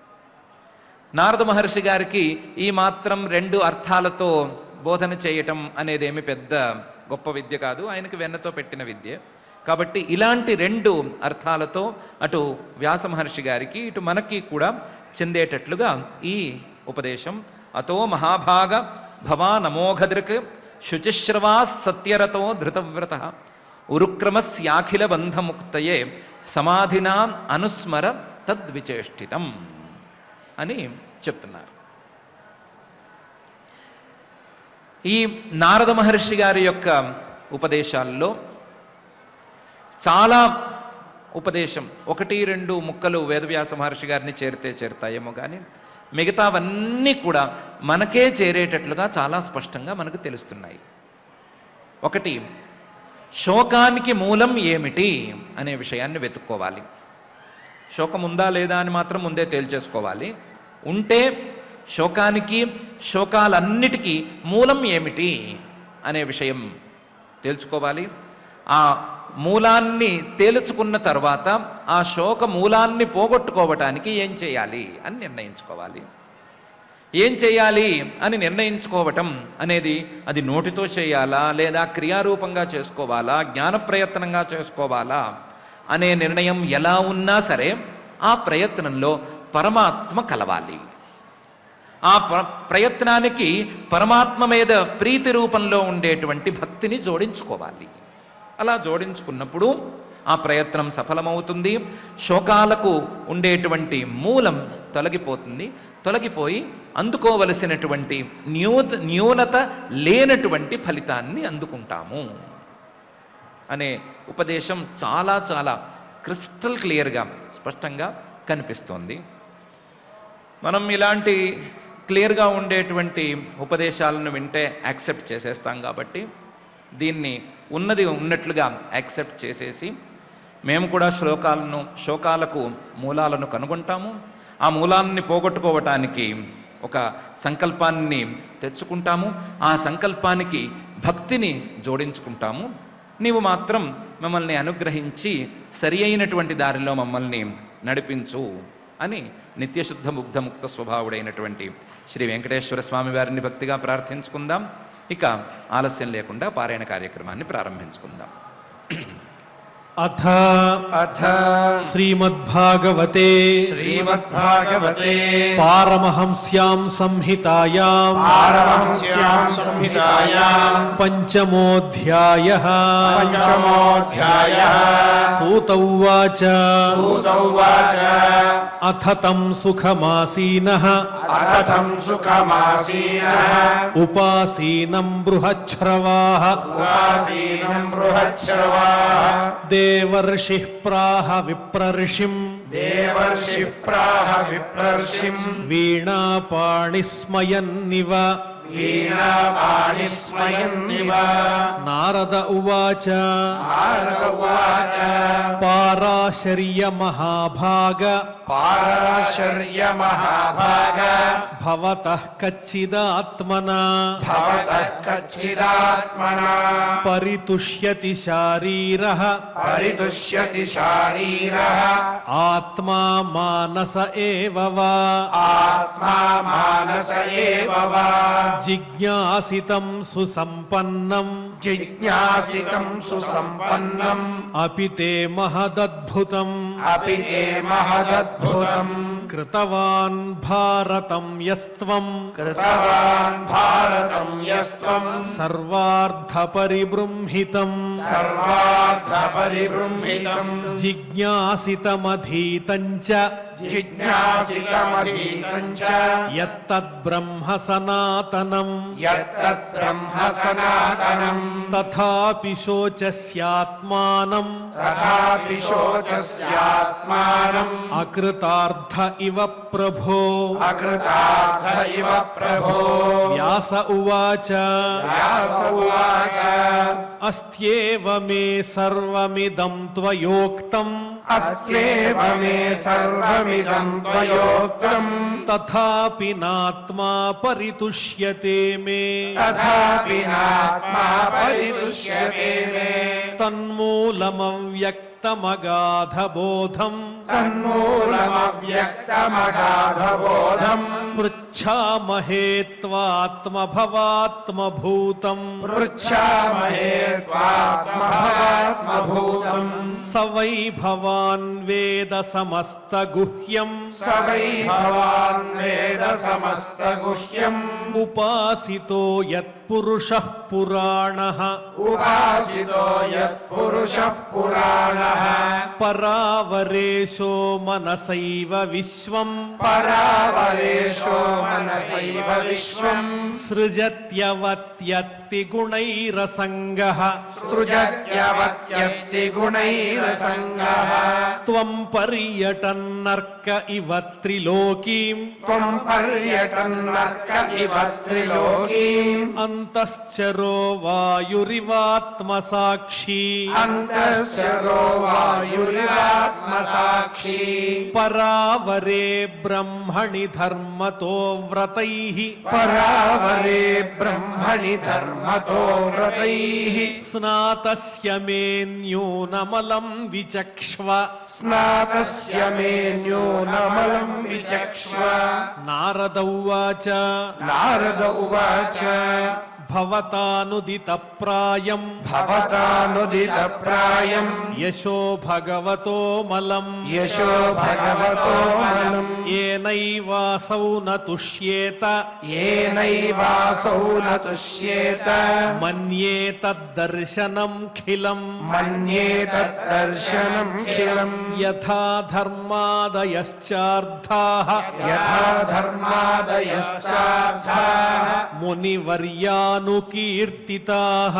నారద మహర్షి గారికి ఈ మాత్రం 2 అర్థాలతో బోధన చేయటం అనేదేమి పెద్ద గొప్ప విద్య కాదు, ఆయనకి వెన్నతో పెట్టిన విద్య. కాబట్టి ఇలాంటి 2 అర్థాలతో అటు వ్యాస మహర్షి గారికి ఇటు మనకి కూడా చెందేటట్లుగా ఈ ఉపదేశం అతో మహాభాగ భవానమోఘదృక్ శుచిశ్రవా సత్యరతో ధృతవ్రత ఉరుక్రమస్యాఖిల బంధముక్తయే సమాధినా అనుస్మర తద్విచేష్టితం అని చెప్తున్నారు. ఈ నారద మహర్షి గారి యొక్క ఉపదేశాల్లో చాలా ఉపదేశం 1-2 ముక్కలు వేదవ్యాస మహర్షి గారిని చేరితే చేరుతాయేమో కానీ మిగతావన్నీ కూడా మనకే చేరేటట్లుగా చాలా స్పష్టంగా మనకు తెలుస్తున్నాయి. 1, శోకానికి మూలం ఏమిటి అనే విషయాన్ని వెతుక్కోవాలి. శోకం ఉందా లేదా అని మాత్రం ముందే తేల్చేసుకోవాలి. ఉంటే శోకానికి, శోకాలన్నిటికీ మూలం ఏమిటి అనే విషయం తేల్చుకోవాలి. ఆ మూలాన్ని తేల్చుకున్న తర్వాత ఆ శోక మూలాన్ని పోగొట్టుకోవటానికి ఏం చేయాలి అని నిర్ణయించుకోవాలి. ఏం చేయాలి అని నిర్ణయించుకోవటం అనేది అది నోటితో చేయాలా లేదా క్రియారూపంగా చేసుకోవాలా, జ్ఞాన ప్రయత్నంగా చేసుకోవాలా అనే నిర్ణయం ఎలా ఉన్నా సరే ఆ ప్రయత్నంలో పరమాత్మ కలవాలి. ఆ ప్రయత్నానికి పరమాత్మ మీద ప్రీతి రూపంలో ఉండేటువంటి భక్తిని జోడించుకోవాలి. అలా జోడించుకున్నప్పుడు ఆ ప్రయత్నం సఫలమవుతుంది. శోకాలకు ఉండేటువంటి మూలం తొలగిపోతుంది. తొలగిపోయి అందుకోవలసినటువంటి న్యూనత లేనటువంటి ఫలితాన్ని అందుకుంటాము అనే ఉపదేశం చాలా చాలా క్రిస్టల్ క్లియర్గా స్పష్టంగా కనిపిస్తోంది. మనం ఇలాంటి క్లియర్గా ఉండేటువంటి ఉపదేశాలను వింటే యాక్సెప్ట్ చేసేస్తాం కాబట్టి దీన్ని ఉన్నది ఉన్నట్లుగా యాక్సెప్ట్ చేసేసి మేము కూడా శోకాలకు మూలాలను కనుగొంటాము. ఆ మూలాన్ని పోగొట్టుకోవటానికి ఒక సంకల్పాన్ని తెచ్చుకుంటాము. ఆ సంకల్పానికి భక్తిని జోడించుకుంటాము. నీవు మాత్రం మమ్మల్ని అనుగ్రహించి సరి అయినటువంటి దారిలో మమ్మల్ని నడిపించు అని నిత్యశుద్ధ ముగ్ధముక్త స్వభావుడైనటువంటి శ్రీ వెంకటేశ్వర స్వామి వారిని భక్తిగా ప్రార్థించుకుందాం. ఇక ఆలస్యం లేకుండా పారాయణ కార్యక్రమాన్ని ప్రారంభించుకుందాం. అథ శ్రీమద్భాగవతే పారమహంస్యాం సంహితాయాం పంచమోऽధ్యాయः సూత ఉవాచ అథ తం సుఖమాసీనః ఉపాసీనం బృహచ్ఛ్రవాः దేవర్షిః ప్రాహ విప్రర్షిం వీణాపాణిస్మయన్నివ నారద ఉవాచ పారాశర్య మహాభాగ భవతః కచ్చిదాత్మనా పరితుష్యతి శారీరః ఆత్మా మానస ఏవ వా జిజ్ఞాసితం సుసంపన్నం అపి తే మహదద్భుతం కృతవాన్ భారతం యస్త్వం సర్వార్థ పరిబృంహితం జిజ్ఞాసితమధీతం చ యత్తద్బ్రహ్మ సనాతనం తథాపి శోచస్యాత్మానం అకృతార్థ ఇవ ప్రభో వ్యాస ఉవాచ అస్త్యేవ మే సర్వమిదం త్వయోక్తం తథాపి నాత్మా పరితుష్యతే మే తన్మూలమవ్యక్తమగాధబోధం పృచ్ఛామహే త్వాత్మభవాత్మభూతం స వై భవాన్ వేద సమస్తగుహ్యం ఉపాసితో యత్పురుషః పురాణః పరావరేశో మనసైవ విశ్వం సృజత్యవత్యత్తి గుణైరసంగః త్వం పర్యటన్నర్క ఇవ త్రిలోకీం అంతశ్చరో వాయురివాత్మసాక్షి పరావరే బ్రహ్మణి ధర్మతో వ్రతైః స్నాతస్య మే న్యూనమలం విచక్ష్వ నారద ఉవాచ భవతానుదిత ప్రాయం యశో భగవతో మలం ఏనైవాసౌ న తుష్యేత మన్యే తద్దర్శనం ఖిలం యథా ధర్మాదయశ్చార్థాః మునివర్యానుకీర్తితాః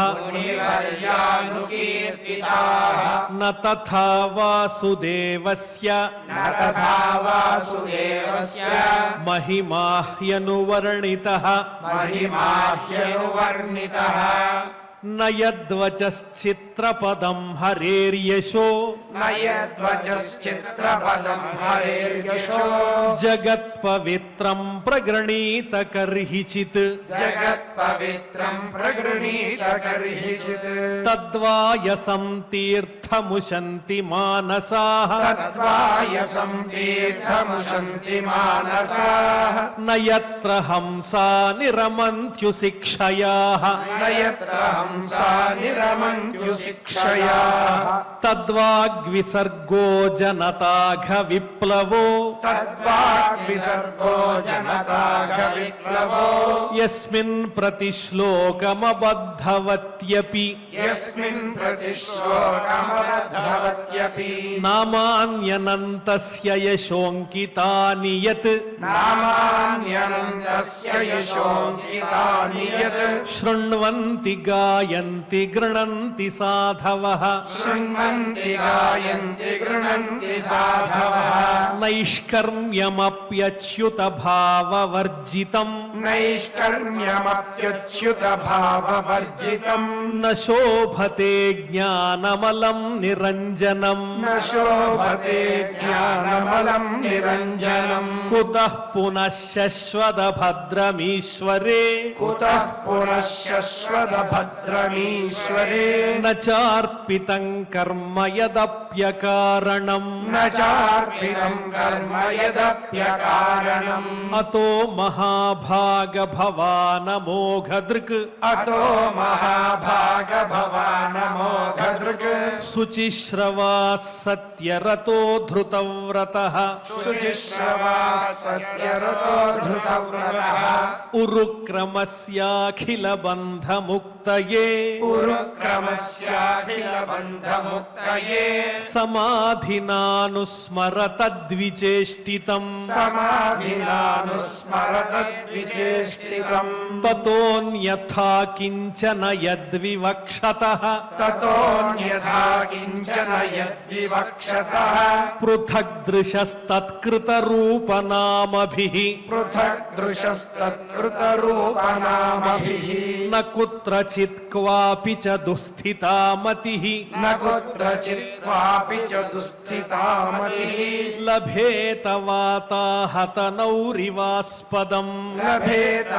मुनिवर्यानुकीर्तिताः న తథా వాసుదేవస్య न तथा वासुदेवस्य మహిమాహ్యనువర్ణితః महिमाह्यनुवर्णितः న యద్వచశ్చిత్రపదం హరేర్యశో न यद्वचश्चित्रपदं हरेर्यशो జగత్పవిత్రం ప్రగృణీత కర్హిచిత్ जगत्पवित्रं प्रगृणीत कर्हिचित् తద్వాయసం తీర్థముశంతి మానసాః तद्वायसं तीर्थमुशन्ति मानसाः న యత్ర హంసా నిరమంత్యుశిక్షయాః न यत्र हंसा निरमन्त्युशिक्षयाः తద్వాగ్విసర్గో జనతాఘ విప్లవో तद्वाग्विसर्गो जनताघविप्लवो యస్మిన్ ప్రతిశ్లోకమబద్ధవత్యపి यस्मिन् प्रतिश्लोकमबद्धवत्यपि నామాన్యనంతస్య యశోంకితాని యత్ नामान्यनन्तस्य यशोऽङ्कितानि यत् శృణ్వంతి గాయంతి గృణంతి సాధవః शृण्वन्ति गायन्ति गृह्णन्ति साधवः నైష్కర్మ్యమప్యచ్యుత భావవర్జితం नैष्कर्म्यमप्यच्युतभाववर्जितम् న శోభతే జ్ఞానమలం నిరంజనం न शोभते ज्ञानमलं निरञ्जनम् కుతః పునః శశ్వత భద్రమీశ్వరే कुतः पुनः शश्वतभद्रमीश्वरे న చార్పితం కర్మ యదప్యకారణం न चार्पितं कर्म यदप्यकारणम् అతో మహాభాగ భవానమోఘదృక్ अतो महाभागभवानमोघदृक् శుచిశ్రవా సత్యరతో ధృతవ్రతః शुचिश्रवाः सत्यरतो धृतव्रतः ఉరుక్రమస్యాఖిల బంధముక్తయే उरुक्रमस्याखिलबन्धमुक्तये సమాధినానుస్మరతద్విచేష్టితం समाधिनानुस्मरतद्विचेष्टितम् తతోన్యథా కించన యద్వివక్షతః ततोऽन्यथा किञ्चन यद्विवक्षतः పృథగ్దృశస్తత్కృతరూపనామభిః पृथक् दृशस्तत्कृतरूपनामभिः న కుత్రచిత్ క్వాపి చ దుస్థితామతిః न कुत्रचित् क्वापि च दुःस्थितामतिः లభేత వాతాహతనౌరివాస్పదం लभेत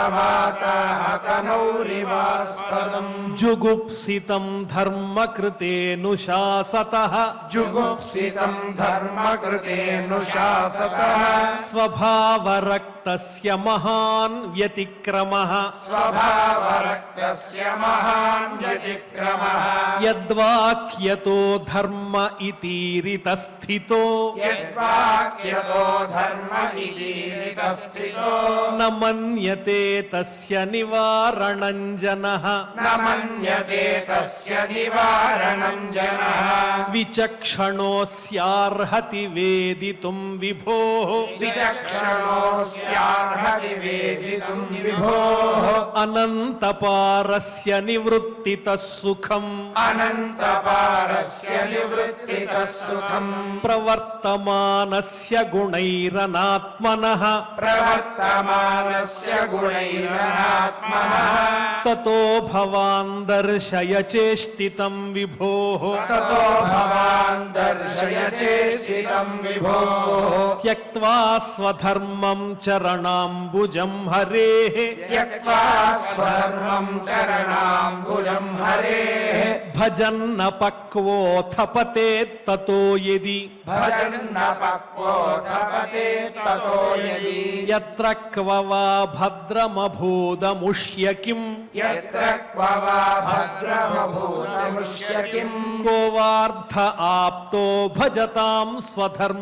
वाताहतनौरिवास्पदम् జుగుప్సితం ధర్మకృతేనుశాసతః जुगुप्सितं धर्मकृतेऽनुशासतः స్వభావరక్తస్య మహాన్ వ్యతిక్రమః स्वभावरक्तस्य महान् व्यतिक्रमः యద్వాక్యతో ధర్మ ఇతీరితస్థితో यद्वाक्यतो धर्म इतीरितस्थितो న మన్యతే తస్య నివారణం జనః न मन्यते तस्य निवारणं जनः విచక్షణోస్యార్హతి వేదితుం విభోః विचक्षणोऽस्यार्हति वेदितुं विभोः అనంతపారస్య నివృత్తితః సుఖం अनन्तपारस्य निवृत्तितः सुखम् ప్రవర్తమానస్య గుణైరనాత్మనః प्रवर्तमानस्य गुणैरनात्मनः తతో భవాన్ దర్శయ చేష్టితం విభోః ततो भवान् दर्शय चेष्टितं विभोः త్యక్త్వా స్వధర్మం చరణాంబుజం హరేః त्यक्त्वा स्वधर्मं चरणाम्बुजं हरेः భజన్న పక్వోథ పతేత్ తతో యది भजन्न पक्वो तपते ततो यदि యత్ర క్వ వా భద్రమభూదముష్య కిం यत्र क्व वा भद्रमभूतमुष्य किम् కో వార్ధ ఆప్తో భజతాం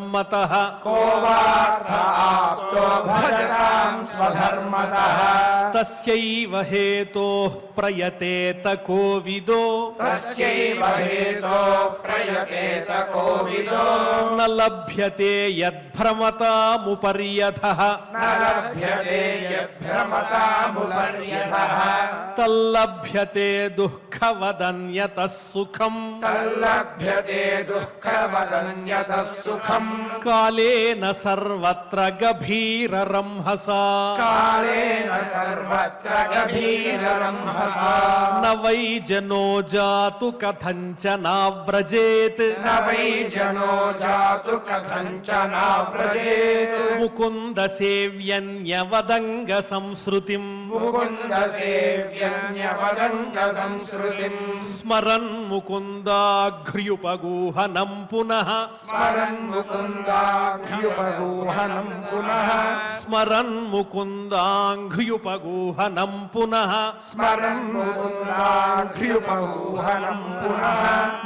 స్వధర్మతః को वार्थ आप्तो भजतां स्वधर्मतः తస్యైవ హేతోః ప్రయతేత కోవిదో తస్యైవ హేతోః ప్రయతేత కోవిదో న లభ్యతే యద్భ్రమతాముపర్యథః న లభ్యతే యద్భ్రమతాముపర్యథః తల్లభ్యతే దుఃఖవదన్యతః సుఖం తల్లభ్యతే దుఃఖవదన్యతః సుఖం కాలేన సర్వత్ర గభీరరంహసా కాలేన సర్వత్ర గభీరరంహసా న వై జనో జాతు కథంచనావ్రజేత్ న వై జనో జాతు కథంచనావ్రజేత్ ముకుంద సేవ్యన్యవదంగ సంస్ృతిం ముకుంద సేవ్యన్యవదంగ సంస్కృతిం స్మరన్ ముకుందాఘ్ర్యుపగూహనం పునః స్మరన్ ముకుందాభ్యుపగూహనం పునః స్మరన్ ముకుందాఘ్ర్యుపగూహనం పునః స్మరన్ ముకుందాభ్యుపగూహనం పునః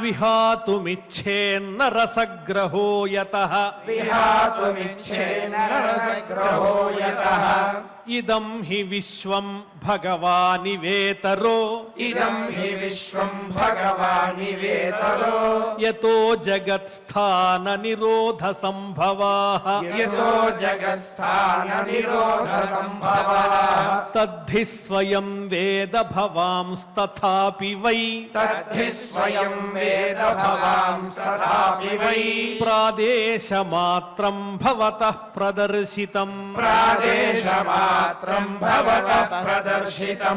విహాతుమిచ్ఛేన్నరసగ్రహో యతః విహాతుమిచ్ఛేన రసగ్రహో యతః ఇదం హి విశ్వం భగవానివేతరో ఇదం హి విశ్వం భగవానివేతరో యతో జగత్స్థాన నిరోధ సంభవాః యతో జగత్స్థాన నిరోధ సంభవాః తద్ధి స్వయం వేద భవాంస్తథాపి వై తద్ధి స్వయం వేద భవాంస్తథాపి వై ప్రాదేశమాత్రం భవతః ప్రదర్శితం ప్రాదేశమాత్రం భవతః ప్రదర్శితం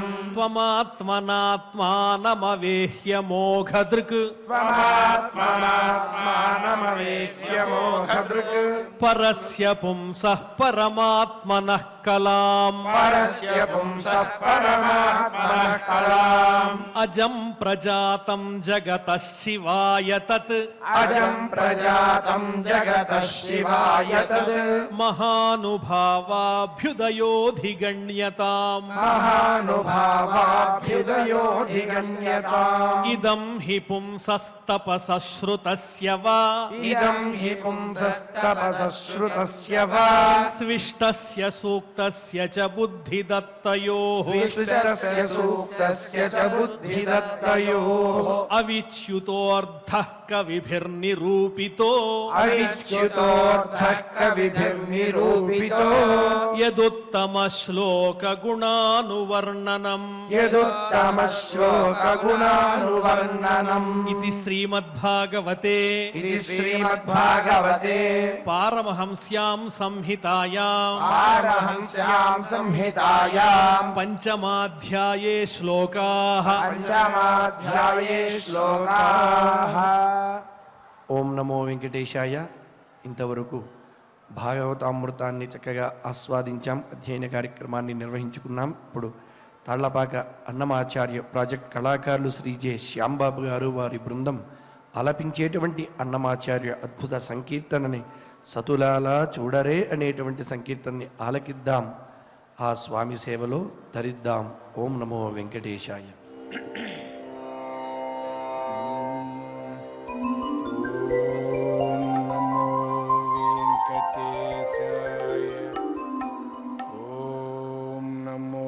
త్వమాత్మనాత్మానమవేహ్య మోఘదృక్ త్వమాత్మనాత్మానమవేక్ష్య మోఘదృక్ పరస్య పుంసః పరమాత్మనః కలాం పరస్య పుంసః పరమాత్మనః కలాం అజం ప్రజాతం జగతః శివాయ తత్ అజం ప్రజాతం జగతః శివాయ తత్ మహానుభావాభ్యుదయోధిగణ్యతాం మహానుభావాభ్యుదయోధిగణ్యతాం ఇదం హి పుంసస్తపసశ్రుతస్య వా ఇదం హి పుంసస్తపసశ్రుతస్య వా స్విష్టస్య సూక్తస్య చ బుద్ధిదత్తయోః విశ్వస్య సూక్తస్య చ బుద్ధిదత్తయోః అవిచ్యుతోऽర్థః కవిభిర్నిరూపితో అవిచ్యుతోऽర్థః కవిభిర్నిరూపితో యదుత్తమ శ్లోక గుణానువర్ణనం యదుత్తమ శ్లోక గుణానువర్ణనం ఇది శ్రీమద్భాగవతే ఇది శ్రీమద్భాగవతే పారమహంస్యాం సంహితాయాం పారమహంస్యాం సంహితాయాం పంచమాధ్యాయే శ్లోకాః పంచమాధ్యాయే శ్లోకాః. ఓం నమో వెంకటేశాయ. ఇంతవరకు భాగవతామృతాన్ని చక్కగా ఆస్వాదించాం, అధ్యయన కార్యక్రమాన్ని నిర్వహించుకున్నాం. ఇప్పుడు తాళ్లపాక అన్నమాచార్య ప్రాజెక్ట్ కళాకారులు శ్రీ జె శ్యాంబాబు గారు వారి బృందం ఆలపించేటువంటి అన్నమాచార్య అద్భుత సంకీర్తనని సతులాలా చూడరే అనేటువంటి సంకీర్తనని ఆలకిద్దాం, ఆ స్వామి సేవలో ధరిద్దాం. ఓం నమో వెంకటేశాయ. ఓం నమో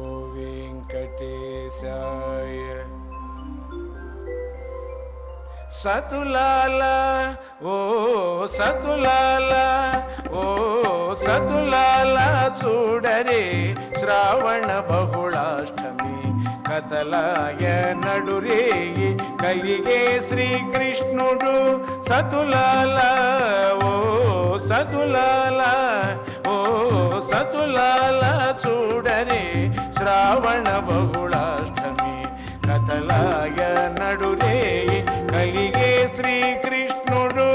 వెంకటేశాయ. సతులాల ఓ సతులాల ఓ సతులాల చూడరే శ్రావణ బహుళాష్టమి కథలాయ నడురేయి కలిగే శ్రీకృష్ణుడు సతులాల ఓ సతులాల ఓ సతులాల చూడరే శ్రావణ బహుళాష్టమి కథలాయ నడురేయి కలిగే శ్రీకృష్ణుడు.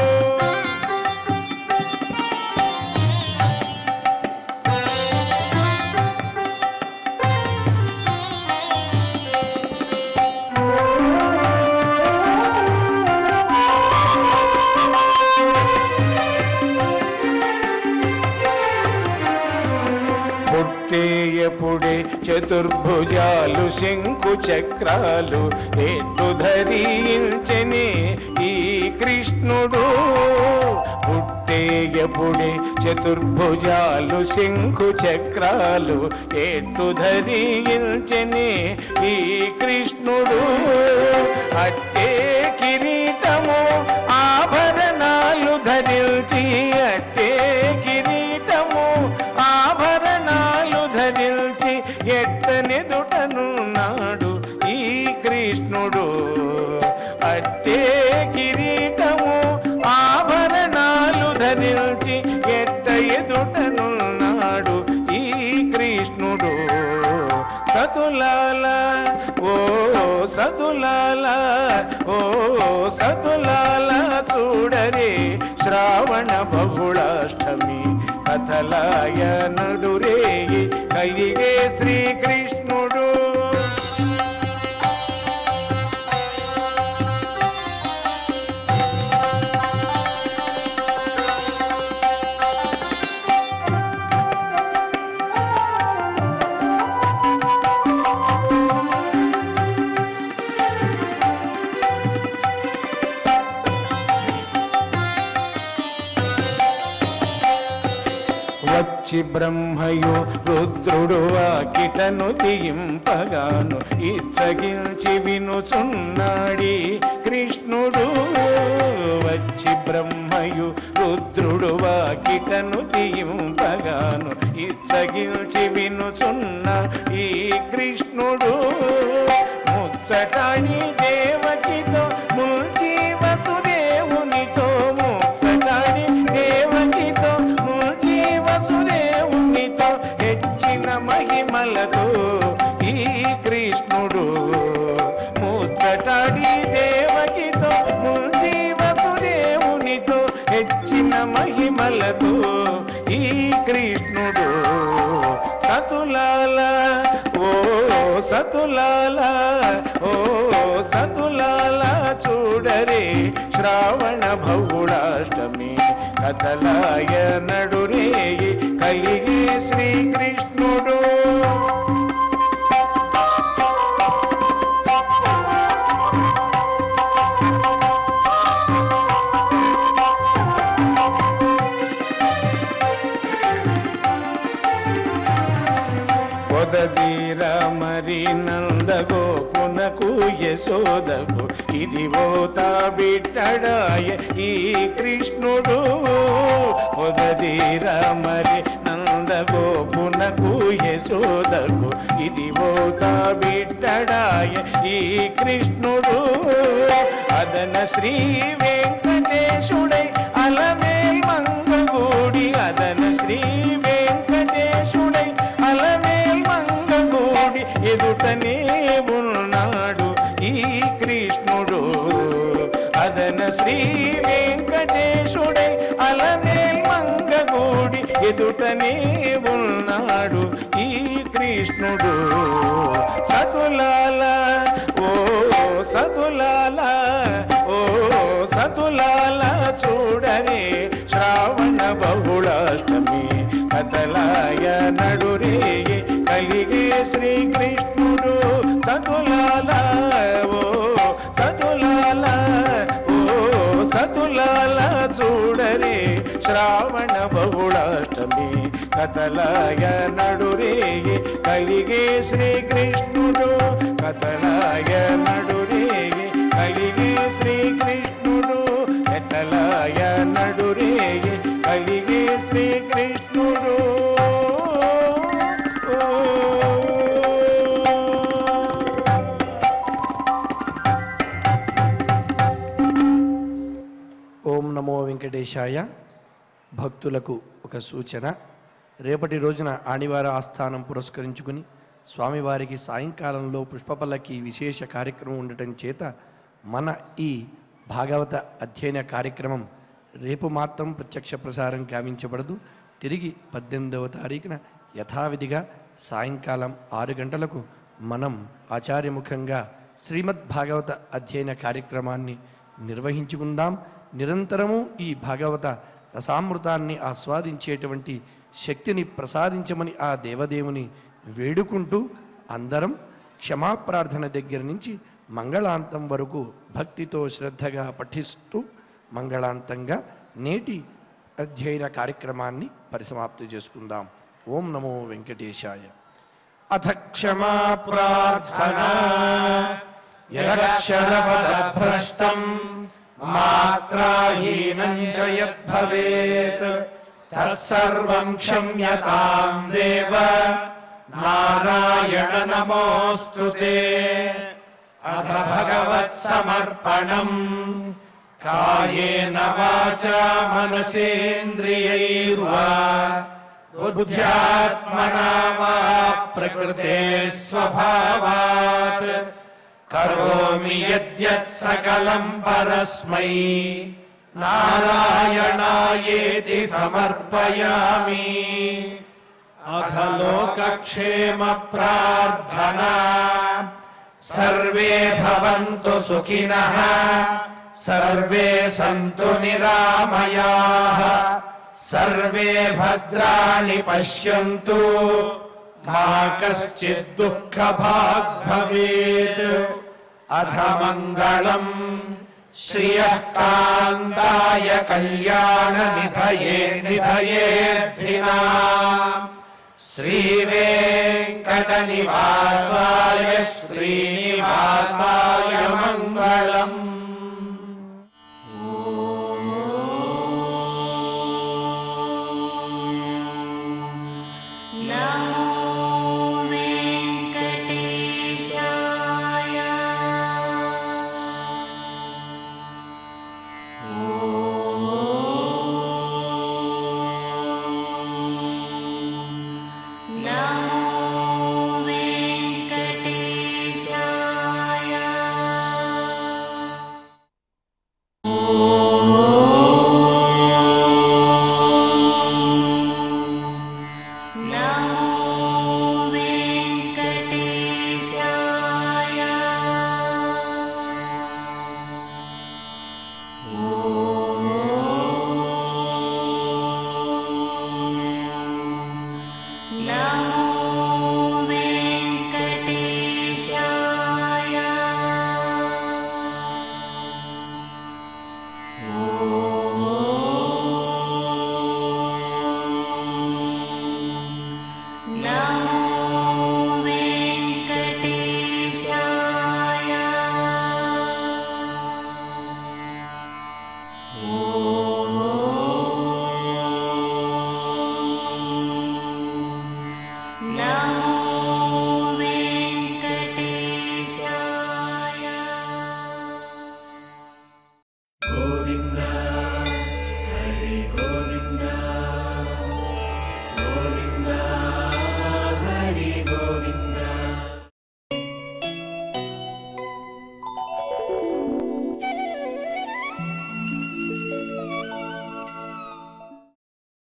పుట్టే ఎప్పుడే చతుర్భుజాలు శంకు చక్రాలు ఎట్టు ధరించనే ఈ కృష్ణుడు. పుట్టేయపుడే చతుర్భుజాలు శంకు చక్రాలు ఎట్టు ధరించనే ఈ కృష్ణుడు. అట్టే కిరీటము ఆభరణాలు ధరించి, అట్టే కిరీటము ఆభరణాలు ధరించి ఎట్టనెదుటనున్నాడు ఈ కృష్ణుడు. అట్టే కిరీటము ఆభరణాలు ధరించి ఎట్ట ఎదుటనున్నాడు ఈ కృష్ణుడు. సతులాల ఓ సతులాల ఓ సతులాల చూడరే శ్రావణ బహుళాష్టమి కథలాయనుడు రేయి కలిగే శ్రీకృష్ణుడు. వచ్చి బ్రహ్మయు రుద్రుడు వాకిటను తీయింపగాను ఇచ్చగించి వినుచున్నాడి కృష్ణుడు. వచ్చి బ్రహ్మయు రుద్రుడు వాకిటను తీయింపగాను ఇచ్చగించి వినుచున్న ఈ కృష్ణుడు. ముచ్చటాడి దేవకితో ముల్చి వసుదేవునితో, ముచ్చటాడి దేవకితో ముల్చి వసుదేవునితో హెచ్చిన మహిమలతో ఈ కృష్ణుడు. ముచ్చటాడి దేవకితో ముల్చి వసుదేవునితో హెచ్చిన మహిమలతో ఈ కృష్ణుడు. సతులాల ఓ సతులాల ఓ సతులాల చూడరే శ్రావణ బహుళాష్టమి కథలాయనుడు రేయి కలిగే శ్రీకృష్ణుడు. పొదదీర మరి నందగోపునకు యశోదకు ఇదివో తా బిడ్డడాయ ఈ కృష్ణుడు. పొదదీర మరి నందగోపునకు యశోదకు ఇదివో తా బిడ్డడాయ ఈ కృష్ణుడు. అదన శ్రీ వెంకటేశుడై అలమేల్ మంగగూడి, అదన శ్రీ వెంకటేశుడై అలమేల్ మంగగూడి ఎదుటనే ఉన్నాడు ఈ కృష్ణుడు. అదన శ్రీ వెంకటేశుడై అలమేల్ మంగగూడి ఎదుటనే ఉన్నాడు ఈ కృష్ణుడు. సతులాల ఓ సతులాల ఓ సతులాల చూడరే శ్రావణ బహుళాష్టమి కథలాయనుడు రేయి కలిగే శ్రీకృష్ణుడు. సతులాల ఓ సతులాల ఓ సతులాల చూడరే శ్రావణ బహుళాష్టమి కథలాయనుడు రేయి కలిగే శ్రీకృష్ణుడు. కథలాయనుడు రేయి కలిగే శ్రీకృష్ణుడు. కథలాయనుడు రేయి కలిగే శ్రీకృష్ణుడు. ఓం నమో వెంకటేశాయ. భక్తులకు ఒక సూచన. రేపటి రోజున ఆదివార ఆస్థానం పురస్కరించుకుని స్వామివారికి సాయంకాలంలో పుష్పపల్లకి విశేష కార్యక్రమం ఉండటం చేత మన ఈ భాగవత అధ్యయన కార్యక్రమం రేపు మాత్రం ప్రత్యక్ష ప్రసారం గావించబడదు. తిరిగి 18వ తారీఖున యథావిధిగా సాయంకాలం 6 గంటలకు మనం ఆచార్యముఖంగా శ్రీమద్ భాగవత అధ్యయన కార్యక్రమాన్ని నిర్వహించుకుందాం. నిరంతరము ఈ భాగవత రసామృతాన్ని ఆస్వాదించేటువంటి శక్తిని ప్రసాదించమని ఆ దేవదేవుని వేడుకుంటూ అందరం క్షమాప్రార్థన దగ్గర నుంచి మంగళాంతం వరకు భక్తితో శ్రద్ధగా పఠిస్తూ మంగళాంతంగా నేటి అధ్యయన కార్యక్రమాన్ని పరిసమాప్తి చేసుకుందాం. ఓం నమో వెంకటేశాయ. అథ క్షమా ప్రార్థనా యదక్షరపదభ్రష్టం మాత్రాహీనం చ యద్భవేత్ తత్సర్వం క్షమ్యతాం దేవ నారాయణ నమోస్తుతే. అథ భగవత్సమర్పణం కాయేన వాచా మనసేంద్రియైర్వా బుద్ధ్యాత్మనా వా ప్రకృతే స్వభావాత్ కరోమి యద్యత్ సకలం పరస్మై నారాయణాయేతి సమర్పయామి. అథ లోకక్షేమ ప్రార్థనా సర్వే భవంతు సుఖినః సర్వే సంతు నిరామయాః సర్వే భద్రాణి పశ్యంతు మా కశ్చిద్ దుఃఖభాగ్ భవేత్. అథ మంగళం శ్రియః కాంతాయ కళ్యాణ నిధయేర్థినాం శ్రీవేంకటనివాసాయ శ్రీనివాసాయ మంగళం.